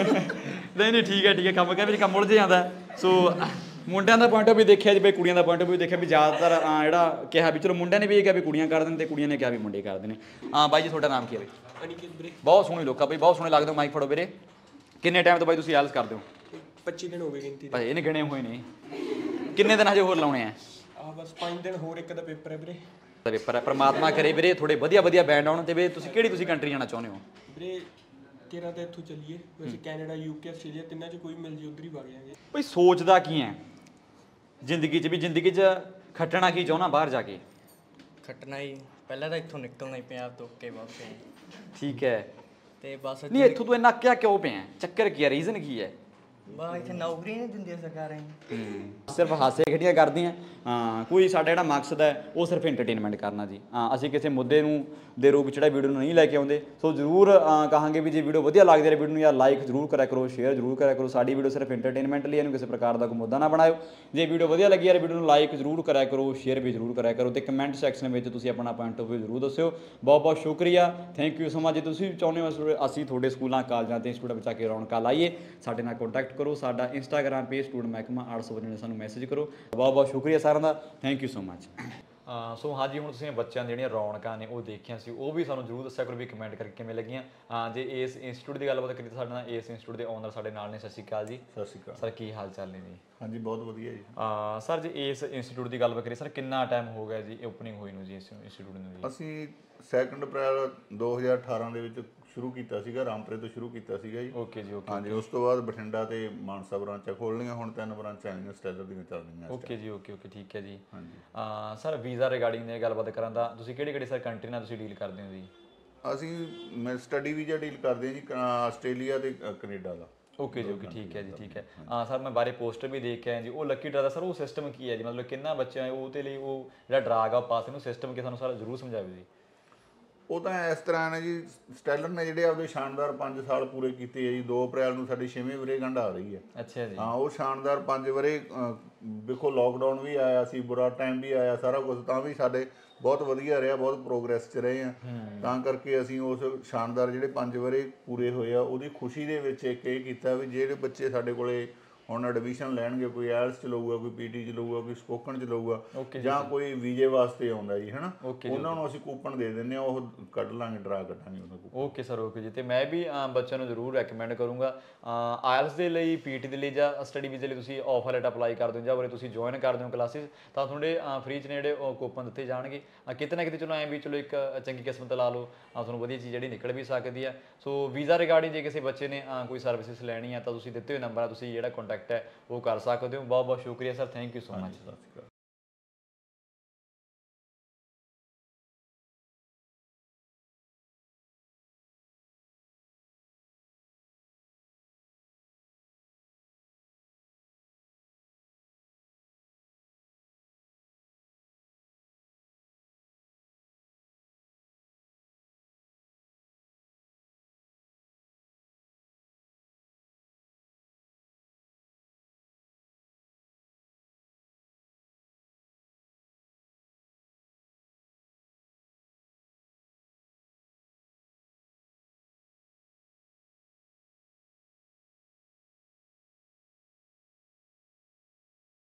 ਨਹੀਂ ਠੀਕ ਹੈ ਕੰਮ ਕਹਿੰਦੇ ਕੰਮ ਉਲਝ ਜਾਂਦਾ। ਸੋ ਮੁੰਡਿਆਂ ਦਾ ਪੁਆਇੰਟ ਆਫ ਵੀ ਦੇਖਿਆ ਜੀ ਬਈ, ਕੁੜੀਆਂ ਦਾ ਪੁਆਇੰਟ ਆਫ ਵੀ ਦੇਖਿਆ ਵੀ ਜ਼ਿਆਦਾਤਰ ਜਿਹੜਾ ਕਿਹਾ ਵੀ ਚਲੋ ਮੁੰਡਿਆਂ ਨੇ ਵੀ ਇਹ ਕਿਹਾ ਵੀ ਕੁੜੀਆਂ ਕਰਦੇ ਨੇ ਤੇ ਕੁੜੀਆਂ ਨੇ ਕਿਹਾ ਵੀ ਮੁੰਡੇ ਕਰਦੇ ਨੇ। ਹਾਂ ਬਾਈ ਜੀ ਤੁਹਾਡਾ ਨਾਮ ਕੀ ਹੈ ਬਈ? ਅਨਿਕੇਤ ਵੀਰੇ। ਬਹੁਤ ਸੋਹਣੇ ਲੋਕਾਂ ਬਈ, ਬਹੁਤ ਸੋਹਣੇ ਲੱਗਦੇ ਹੋ। ਮਾਈਕ ਫੜੋ ਵੀਰੇ। ਕਿੰਨੇ ਟਾਈਮ ਤੋਂ ਬਾਈ ਤੁਸੀਂ ਆਇਲਸ ਕਰਦੇ ਹੋ? 25 ਦਿਨ ਹੋ ਗਏ ਗਿਣਤੀ ਭਾਈ ਇਹਨੇ ਗਿਣੇ ਹੋਏ ਨੇ। ਕਿੰਨੇ ਦਿਨ ਹਜੇ ਹੋਰ ਲਾਉਣੇ ਆ? ਬਸ 5 ਦਿਨ ਹੋਰ, ਇੱਕ ਦਾ ਪੇਪਰ ਹੈ ਵੀਰੇ। ਪੇਪਰ ਹੈ। ਪਰਮਾਤਮਾ ਕਰੇ ਵੀਰੇ ਥੋੜੇ ਵਧੀਆ ਬੈਂਡ ਆਉਣ ਤੇ ਵੀਰੇ ਤੁਸੀਂ ਕਿਹੜੀ ਕੰਟਰੀ ਜਾਣਾ ਚਾਹੁੰਦੇ ਹੋ? ਵੀਰੇ ਕਿਹੜਾ ਤਾਂ ਇੱਥੋਂ ਚੱਲੀਏ, ਵੈਸੇ ਕੈਨੇਡਾ, UK, ਆਸਟ੍ਰੇਲੀਆ ਤਿੰਨਾਂ 'ਚ ਕੋਈ ਮਿਲ ਜੇ ਉਧਰ ਹੀ ਵਗ ਜਾਵਾਂਗੇ। ਬਈ ਸੋਚਦਾ ਕੀ ਹੈ ਜ਼ਿੰਦਗੀ 'ਚ, ਵੀ ਜ਼ਿੰਦਗੀ 'ਚ ਖੱਟਣਾ ਕੀ ਚਾਹੁੰਦਾ ਬਾਹਰ ਜਾ ਕੇ? ਖੱਟਣਾ ਹੀ ਪਹਿਲਾਂ ਤਾਂ ਇੱਥੋਂ ਨਿਕਲਣਾ ਹੀ ਪੰਜਾਬ ਤੋਂ ਕੇ ਵਾਪਸ। ਠੀਕ ਹੈ ਤੇ ਬਸ ਨਹੀਂ ਇੱਥੋਂ ਤੂੰ ਇੰਨਾ ਕਿਉਂ ਪਿਆ? ਚੱਕਰ ਕੀ ਹੈ? ਰੀਜ਼ਨ ਕੀ ਹੈ? ਬਸ ਇੱਥੇ ਨੌਕਰੀ ਨਹੀਂ ਦਿੰਦੀਆਂ ਸਰਕਾਰਾਂ। ਸਿਰਫ ਹਾਸੇ ਖੇਡੀਆਂ ਕਰਦੀਆਂ। ਕੋਈ ਸਾਡਾ ਜਿਹੜਾ ਮਕਸਦ ਹੈ ਉਹ ਸਿਰਫ ਐਂਟਰਟੇਨਮੈਂਟ ਕਰਨਾ ਜੀ। ਅਸੀਂ ਕਿਸੇ ਮੁੱਦੇ ਨੂੰ ਦੇ ਰੂਪ ਜਿਹੜਾ ਵੀਡੀਓ ਨੂੰ ਨਹੀਂ ਲੈ ਕੇ ਆਉਂਦੇ। ਸੋ ਜ਼ਰੂਰ ਕਹਾਂਗੇ ਵੀ ਜੇ ਵੀਡੀਓ ਵਧੀਆ ਲੱਗਦੀ ਹੈ ਵੀਡੀਓ ਨੂੰ ਯਾਰ ਲਾਈਕ ਜ਼ਰੂਰ ਕਰਿਆ ਕਰੋ, ਸ਼ੇਅਰ ਜ਼ਰੂਰ ਕਰਿਆ ਕਰੋ। ਸਾਡੀ ਵੀਡੀਓ ਸਿਰਫ ਐਂਟਰਟੇਨਮੈਂਟ ਲਈ, ਇਹਨੂੰ ਕਿਸੇ ਪ੍ਰਕਾਰ ਦਾ ਕੋਈ ਮੁੱਦਾ ਨਾ ਬਣਾਇਓ। ਜੇ ਵੀਡੀਓ ਵਧੀਆ ਲੱਗੀ ਯਾਰ ਵੀਡੀਓ ਨੂੰ ਲਾਈਕ ਜ਼ਰੂਰ ਕਰਿਆ ਕਰੋ, ਸ਼ੇਅਰ ਵੀ ਜ਼ਰੂਰ ਕਰਿਆ ਕਰੋ ਤੇ ਕਮੈਂਟ ਸੈਕਸ਼ਨ ਵਿੱਚ ਤੁਸੀਂ ਆਪਣਾ ਪੁਆਇੰਟ ਆਫ ਵਿਊ ਜ਼ਰੂਰ ਦੱਸਿਓ। ਬਹੁਤ ਸ਼ੁਕਰੀਆ, ਥੈਂਕ ਯੂ ਸੋ ਮਚ। ਜੇ ਤੁਸੀਂ ਚਾਹੁੰਦੇ ਹੋ ਅਸੀਂ ਤੁਹਾਡੇ ਸਕੂਲਾਂ, ਕਾਲਜਾਂ ਤੇ ਇੰਸਟੀਚਿਊਟਾਂ ਵਿੱਚ ਆ ਕੇ ਰੌਣਕਾਂ ਲਾਈਏ, ਸਾਡੇ ਨਾਲ ਕੰਟੈਕਟ ਕਰੋ। ਸਾਡਾ ਇੰਸਟਾਗ੍ਰਾਮ ਪੇਜ ਸਟੂਡੈਂਟ ਮਹਿਕਮਾ 855 ਸਾਨੂੰ ਮੈਸੇਜ ਕਰੋ। ਬਹੁਤ ਸ਼ੁਕਰੀਆ ਸਾਰਿਆਂ ਦਾ, thank you so much. So ਹਾਂਜੀ ਹੁਣ ਤੁਸੀਂ ਬੱਚਿਆਂ ਦੀਆਂ ਜਿਹੜੀਆਂ ਰੌਣਕਾਂ ਨੇ ਉਹ ਦੇਖੀਆਂ ਸੀ, ਉਹ ਵੀ ਸਾਨੂੰ ਜ਼ਰੂਰ ਦੱਸਿਆ ਕਰੋ ਵੀ ਕਮੈਂਟ ਕਰਕੇ ਕਿਵੇਂ ਲੱਗੀਆਂ। ਜੇ ਇਸ ਇੰਸਟੀਚਿਊਟ ਦੀ ਗੱਲਬਾਤ ਕਰੀਏ ਤਾਂ ਸਾਡੇ ਨਾਲ ਇਸ ਇੰਸਟੀਚਿਊਟ ਦੇ ਓਨਰ ਸਾਡੇ ਨਾਲ ਨੇ। ਸਤਿ ਸ਼੍ਰੀ ਅਕਾਲ ਜੀ। ਸਤਿ ਸ਼੍ਰੀ ਅਕਾਲ ਸਰ, ਕੀ ਹਾਲ ਚਾਲ ਨੇ ਜੀ? ਹਾਂਜੀ ਬਹੁਤ ਵਧੀਆ ਜੀ। ਸਰ ਜੇ ਇਸ ਇੰਸਟੀਚਿਊਟ ਦੀ ਗੱਲਬਾਤ ਕਰੀਏ ਸਰ, ਕਿੰਨਾ ਟਾਈਮ ਹੋ ਗਿਆ ਜੀ ਓਪਨਿੰਗ ਹੋਈ ਨੂੰ ਜੀ ਇਸ ਇੰਸਟੀਚਿਊਟ ਨੂੰ ਜੀ? ਅਸੀਂ 2 ਅਪ੍ਰੈਲ 2018 ਦੇ ਵਿੱਚ ਸ਼ੁਰੂ ਕੀਤਾ ਸੀਗਾ, ਰਾਮਪੁਰੇ ਤੋਂ ਸ਼ੁਰੂ ਕੀਤਾ ਸੀਗਾ ਜੀ। ਓਕੇ ਜੀ ਓਕੇ। ਹਾਂਜੀ ਉਸ ਤੋਂ ਬਾਅਦ ਬਠਿੰਡਾ ਤੇ ਮਾਨਸਾ ਬ੍ਰਾਂਚਾਂ ਖੋਲ੍ਹਣੀਆਂ, ਹੁਣ 3 ਬ੍ਰਾਂਚਾਂ ਆਈਆਂ ਸਟੈਲਰ ਦੀਆਂ ਚੱਲਦੀਆਂ। ਓਕੇ ਜੀ ਓਕੇ ਠੀਕ ਹੈ ਜੀ। ਹਾਂਜੀ ਸਰ ਵੀਜ਼ਾ ਰਿਗਾਰਡਿੰਗ ਦੀ ਗੱਲਬਾਤ ਕਰਾਂ ਤਾਂ ਤੁਸੀਂ ਕਿਹੜੀ ਸਰ ਕੰਟਰੀ ਨਾਲ ਤੁਸੀਂ ਡੀਲ ਕਰਦੇ ਹੋ ਜੀ? ਅਸੀਂ ਸਟੱਡੀ ਵੀਜ਼ਾ ਡੀਲ ਕਰਦੇ ਹਾਂ ਜੀ, ਆਸਟ੍ਰੇਲੀਆ ਤੇ ਕੈਨੇਡਾ ਦਾ। ਓਕੇ ਜੀ ਓਕੇ ਠੀਕ ਹੈ ਜੀ ਠੀਕ ਹੈ। ਸਰ ਮੈਂ ਬਾਰੇ ਪੋਸਟਰ ਵੀ ਦੇਖ ਕੇ ਆਇਆ ਜੀ, ਉਹ ਲੱਕੀ ਡਰਾ ਦਾ ਸਰ ਉਹ ਸਿਸਟਮ ਕੀ ਹੈ ਜੀ? ਮਤਲਬ ਕਿੰਨਾ ਬੱਚਿਆਂ ਉਹਦੇ ਲਈ ਉਹ ਜਿਹੜਾ ਡਰਾਗ ਆ ਉਹ ਪਾਸ ਨੂੰ ਸਿਸਟਮ ਕੀ ਸਾਨੂੰ ਸਰ ਜ਼ਰੂਰ ਸਮਝਾਓ ਜੀ। ਉਹ ਤਾਂ ਇਸ ਤਰ੍ਹਾਂ ਨੇ ਜੀ, ਸਟੈਲਰ ਨੇ ਜਿਹੜੇ ਆਪਦੇ ਸ਼ਾਨਦਾਰ 5 ਸਾਲ ਪੂਰੇ ਕੀਤੇ ਆ ਜੀ। 2 ਅਪ੍ਰੈਲ ਨੂੰ ਸਾਡੀ 6ਵੀਂ ਵਰ੍ਹੇਗੰਢ ਆ ਰਹੀ ਹੈ। ਅੱਛਾ ਜੀ। ਹਾਂ ਉਹ ਸ਼ਾਨਦਾਰ 5 ਵਰ੍ਹੇ ਵੇਖੋ, ਲੋਕਡਾਊਨ ਵੀ ਆਇਆ ਸੀ, ਬੁਰਾ ਟਾਈਮ ਵੀ ਆਇਆ, ਸਾਰਾ ਕੁਝ, ਤਾਂ ਵੀ ਸਾਡੇ ਬਹੁਤ ਵਧੀਆ ਰਿਹਾ, ਬਹੁਤ ਪ੍ਰੋਗਰੈਸ 'ਚ ਰਹੇ ਆ। ਤਾਂ ਕਰਕੇ ਅਸੀਂ ਉਸ ਸ਼ਾਨਦਾਰ ਜਿਹੜੇ 5 ਵਰ੍ਹੇ ਪੂਰੇ ਹੋਏ ਆ ਉਹਦੀ ਖੁਸ਼ੀ ਦੇ ਵਿੱਚ ਇੱਕ ਇਹ ਕੀਤਾ ਵੀ ਜਿਹੜੇ ਬੱਚੇ ਸਾਡੇ ਕੋਲੇ ਹੁਣ ਐਡਮਿਸ਼ਨ ਲੈਣਗੇ, ਕੋਈ ਆਇਲਸ ਚ ਲਊਗਾ, ਕੋਈ ਪੀਟੀ ਚ ਲਊਗਾ, ਕੋਈ ਸਪੋਕਨ ਚ ਲਊਗਾ, ਜਾਂ ਕੋਈ ਵੀਜ਼ੇ ਵਾਸਤੇ ਆਉਂਦਾ ਜੀ ਹੈ ਨਾ, ਉਹਨਾਂ ਨੂੰ ਅਸੀਂ ਕੂਪਨ ਦੇ ਦਿੰਦੇ ਆ, ਉਹ ਕੱਢ ਲਾਂਗੇ, ਡਰਾ ਕੱਢਾਂਗੇ ਉਹਨਾਂ ਕੋਲ। ਓਕੇ ਸਰ ਓਕੇ ਜੀ। ਤੇ ਮੈਂ ਵੀ ਬੱਚਿਆਂ ਨੂੰ ਜ਼ਰੂਰ ਰეკਮੈਂਡ ਕਰੂੰਗਾ ਆਇਲਸ ਦੇ ਲਈ, ਪੀਟੀ ਦੇ ਲਈ ਜਾਂ ਸਟੱਡੀ ਵੀਜ਼ੇ ਲਈ ਤੁਸੀਂ ਆਫਰ ਲੈਟਰ ਅਪਲਾਈ ਕਰਦੇ ਹੋ ਜਾਂ ਉਰੇ ਤੁਸੀਂ ਜੁਆਇਨ ਕਰਦੇ ਹੋ ਕਲਾਸਿਸ, ਤਾਂ ਤੁਹਾਡੇ ਫ੍ਰੀ 'ਚ ਜਿਹੜੇ ਉਹ ਕੂਪਨ ਦਿੱਤੇ ਜਾਣਗੇ। ਕਿਤੇ ਨਾ ਕਿਤੇ ਚਲੋ ਐਂ ਵੀ ਚਲੋ ਇੱਕ ਚੰਗੀ ਕਿਸਮਤ ਲਾ ਲਓ, ਤੁਹਾਨੂੰ ਵਧੀਆ ਚੀਜ਼ ਜਿਹੜੀ ਨਿਕਲ ਵੀ ਸਕਦੀ ਆ। ਸੋ ਵੀਜ਼ਾ ਰਿਗਾਰਡਿੰਗ ਜੇ ਕਿਸੇ ਬੱਚੇ ਨੇ ਕੋਈ ਸਰਵਿਸਿਸ ਲੈਣੀ ਆ ਤਾਂ ਤੁਸੀਂ ਦਿੱਤੇ ਹੋਏ ਨੰਬਰ ਆ, ਤੁਸੀਂ ਜਿਹੜਾ ਕੰਟੈਕਟ ਹੈ ਉਹ ਕਰ ਸਕਦੇ ਹੋ। ਬਹੁਤ ਬਹੁਤ ਸ਼ੁਕਰੀਆ sir, thank you so much.